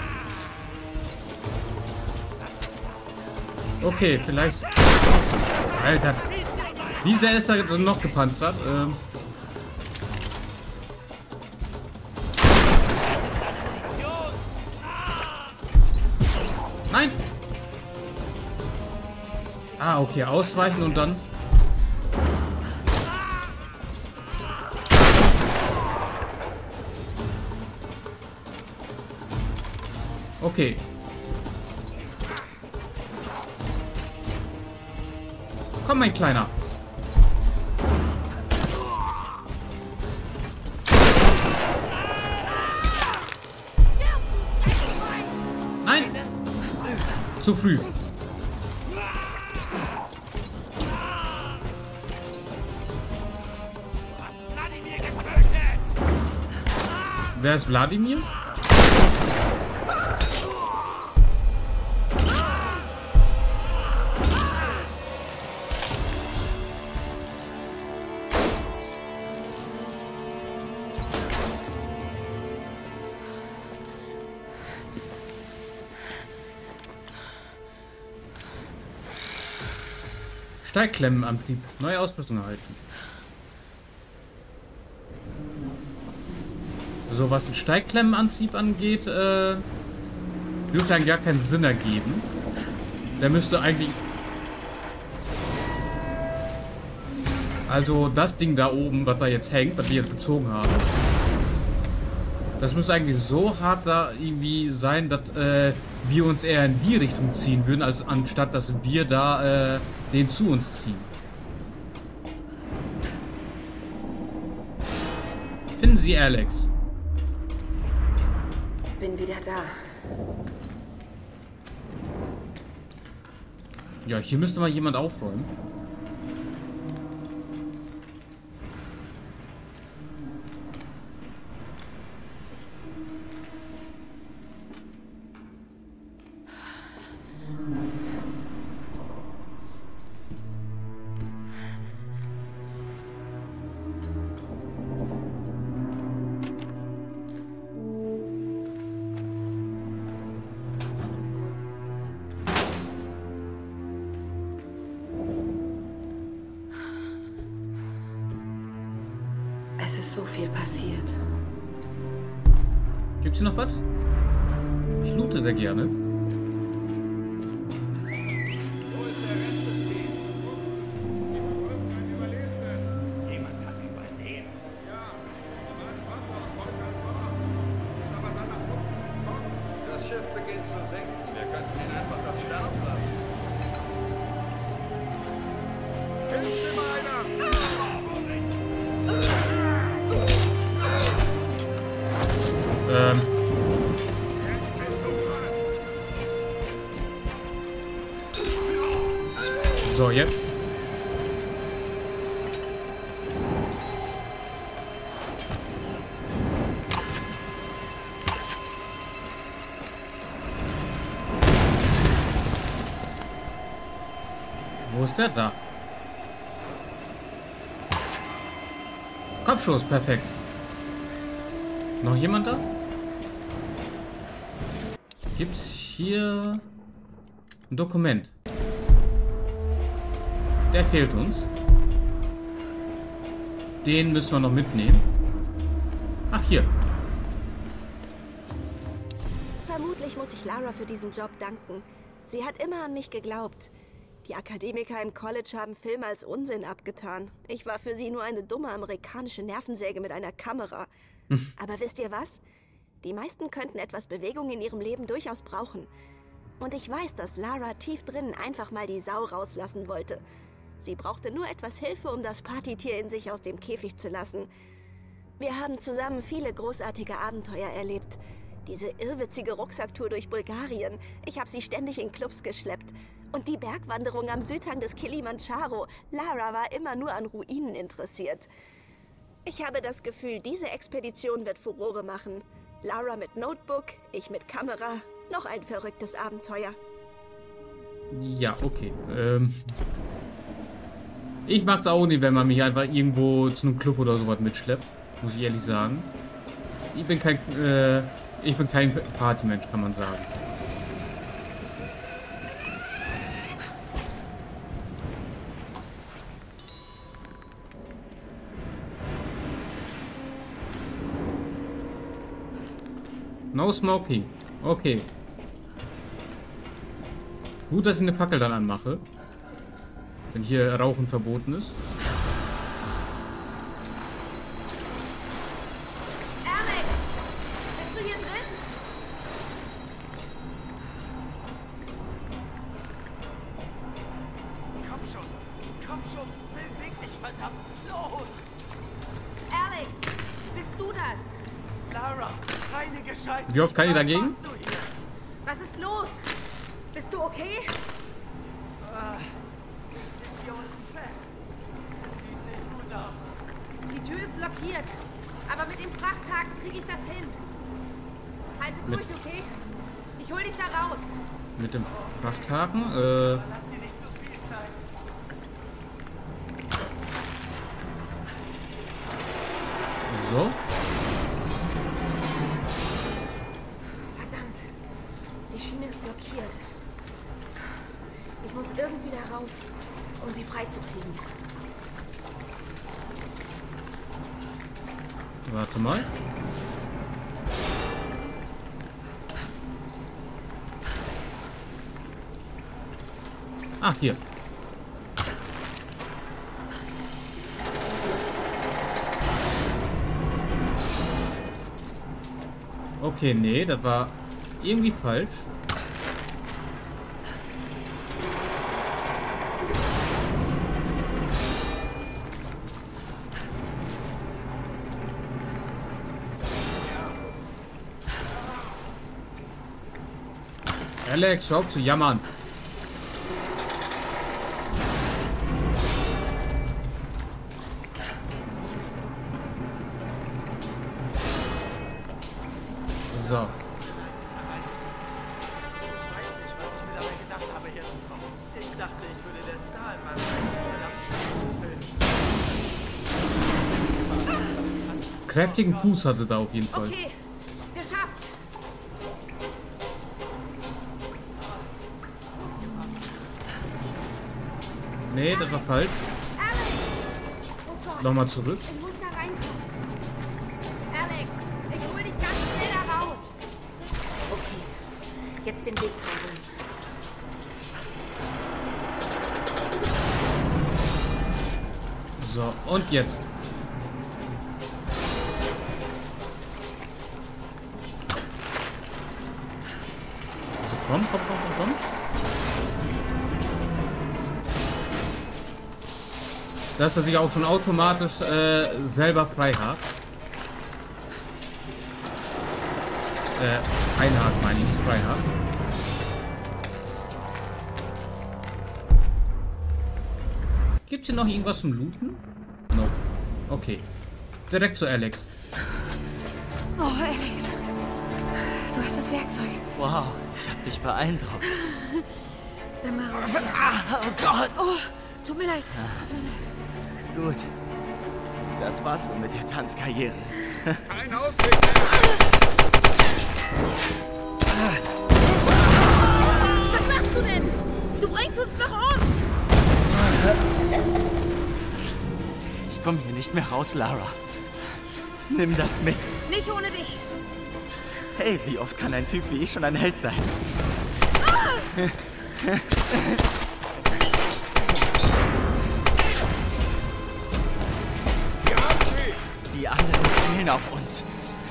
Okay, vielleicht. Alter. Wie sehr ist er noch gepanzert? Ähm. Nein! Ah, okay, ausweichen und dann. Okay. Komm, mein Kleiner. Nein! Zu früh. Wer ist Wladimir? Steigklemmenantrieb. Neue Ausrüstung erhalten. So, was den Steigklemmenantrieb angeht, äh, dürfte eigentlich gar keinen Sinn ergeben. Der müsste eigentlich... Also das Ding da oben, was da jetzt hängt, was wir jetzt gezogen haben, das müsste eigentlich so hart da irgendwie sein, dass äh, wir uns eher in die Richtung ziehen würden, als anstatt dass wir da äh, den zu uns ziehen. Finden Sie Alex. Bin wieder da. Ja, hier müsste mal jemand aufräumen. Es ist so viel passiert. Gibt's hier noch was? Ich loote sehr gerne. Wo ist der Rest des Teams? Die verfolgen einen Überlebenden. Jemand hat überlebt. Ja, aber das Wasser kommt ganz raus. Ist aber dann nach unten gekommen. Das Schiff beginnt zu senken. Wir könnten ihn einfach dort sterben lassen. Hilft ihm einer! Ähm. So, jetzt. Wo ist der? Da. Kopfschuss, perfekt. Noch jemand da? Gibt's hier ein Dokument? Der fehlt uns. Den müssen wir noch mitnehmen. Ach, hier. Vermutlich muss ich Lara für diesen Job danken. Sie hat immer an mich geglaubt. Die Akademiker im College haben Film als Unsinn abgetan. Ich war für sie nur eine dumme amerikanische Nervensäge mit einer Kamera. Aber wisst ihr was? Die meisten könnten etwas Bewegung in ihrem Leben durchaus brauchen. Und ich weiß, dass Lara tief drinnen einfach mal die Sau rauslassen wollte. Sie brauchte nur etwas Hilfe, um das Partytier in sich aus dem Käfig zu lassen. Wir haben zusammen viele großartige Abenteuer erlebt. Diese irrwitzige Rucksacktour durch Bulgarien. Ich habe sie ständig in Clubs geschleppt. Und die Bergwanderung am Südhang des Kilimanjaro. Lara war immer nur an Ruinen interessiert. Ich habe das Gefühl, diese Expedition wird Furore machen. Lara mit Notebook, ich mit Kamera. Noch ein verrücktes Abenteuer. Ja, okay. Ähm, ich mag's auch nicht, wenn man mich einfach irgendwo zu einem Club oder sowas mitschleppt. Muss ich ehrlich sagen. Ich bin kein, äh, ich bin kein Partymensch, kann man sagen. No smoking. Okay. Gut, dass ich eine Fackel dann anmache. Wenn hier Rauchen verboten ist. Alex! Bist du hier drin? Komm schon, komm schon, beweg dich, verdammt, los! Alex! Bist du das? Lara, reinige Scheiße! Wie oft kann ich dagegen? Was machst du hier? Was ist los? Bist du okay? Ah, ich sitze hier unten fest. Das sieht nicht gut aus. Die Tür ist blockiert. Aber mit dem Frachthaken kriege ich das hin. Halte durch, okay? Ich hol dich da raus. Mit dem Frachthaken? Äh. Lass dir nicht zu viel Zeit. So. Verdammt. Die Schiene ist blockiert. Ich muss irgendwie da rauf, um sie freizukriegen. Warte mal. Ah, hier. Okay, nee, das war irgendwie falsch. Alex, hör auf zu jammern. So. Ich weiß nicht, was ich mir dabei gedacht habe, hier zu kommen. Ich dachte, ich würde der Star in meinem verdammten Kräftigen Fuß hat sie da auf jeden Fall. Okay, geschafft. Nee, das war falsch. Alex! Oh Gott, Nochmal zurück. ich muss da reinkommen. Alex, ich hol dich ganz schnell da raus. Okay, jetzt den Weg frei. So, und jetzt. So, komm, komm, komm, komm, komm. Dass er sich auch schon automatisch äh, selber frei hat. Äh, einhakt meine ich, nicht frei hat. Gibt's hier noch irgendwas zum Looten? No. Okay. Direkt zu Alex. Oh, Alex. Du hast das Werkzeug. Wow, ich hab dich beeindruckt. Dann mal raus. Ah, oh Gott! Oh, tut mir leid. Tut mir leid. Gut. Das war's wohl mit der Tanzkarriere. Kein Ausweg mehr. Was machst du denn? Du bringst uns doch um! Ich komme hier nicht mehr raus, Lara. Nimm das mit. Nicht ohne dich. Hey, wie oft kann ein Typ wie ich schon ein Held sein? Ah! Die anderen zählen auf uns.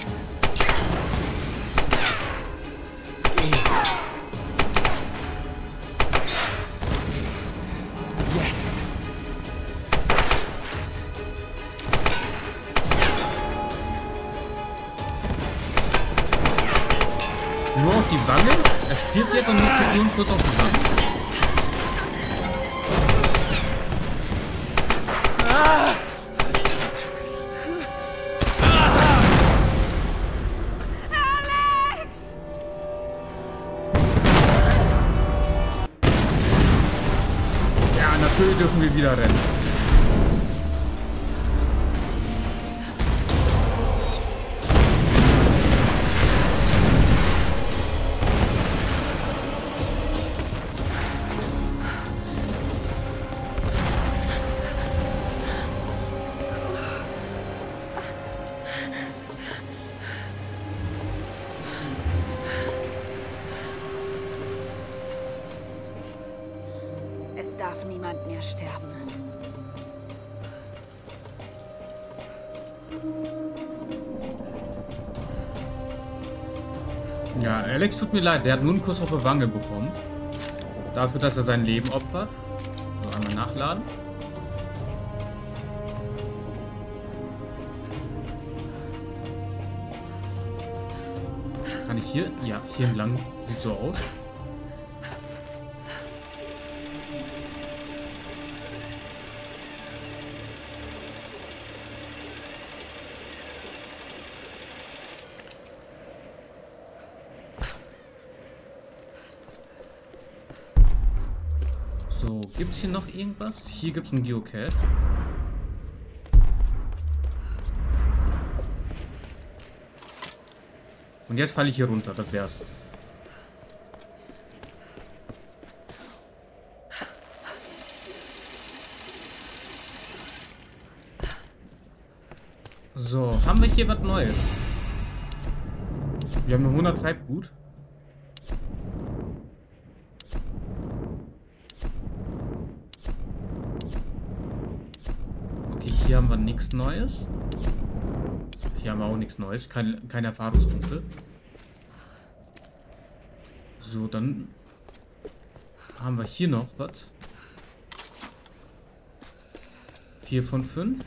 Jetzt. Nur auf die Wange? Er stirbt jetzt und nur einen Kuss auf die Wange. Ah! Natürlich dürfen wir wieder rennen. Es darf niemand mehr sterben. Ja, Alex, tut mir leid, der hat nur einen Kuss auf die Wange bekommen. Dafür, dass er sein Leben opfert. So, einmal nachladen. Kann ich hier? Ja, hier entlang. Sieht so aus. So, gibt es hier noch irgendwas? Hier gibt es einen Geocache. Und jetzt falle ich hier runter, das wär's. So, haben wir hier was Neues? Wir haben eine hundert Treibgut. Okay, hier haben wir nichts Neues. Hier haben wir auch nichts Neues. Keine, keine Erfahrungspunkte. So, dann haben wir hier noch was. vier von fünf.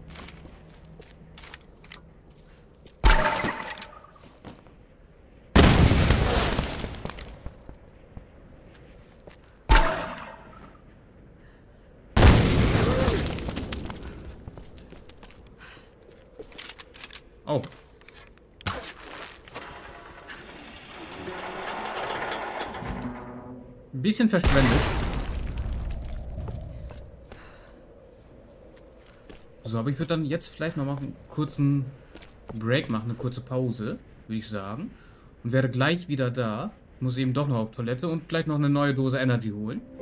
Oh. Ein bisschen verschwendet. So, aber ich würde dann jetzt vielleicht noch mal einen kurzen Break machen, eine kurze Pause, würde ich sagen. Und wäre gleich wieder da. Muss eben doch noch auf Toilette und gleich noch eine neue Dose Energy holen.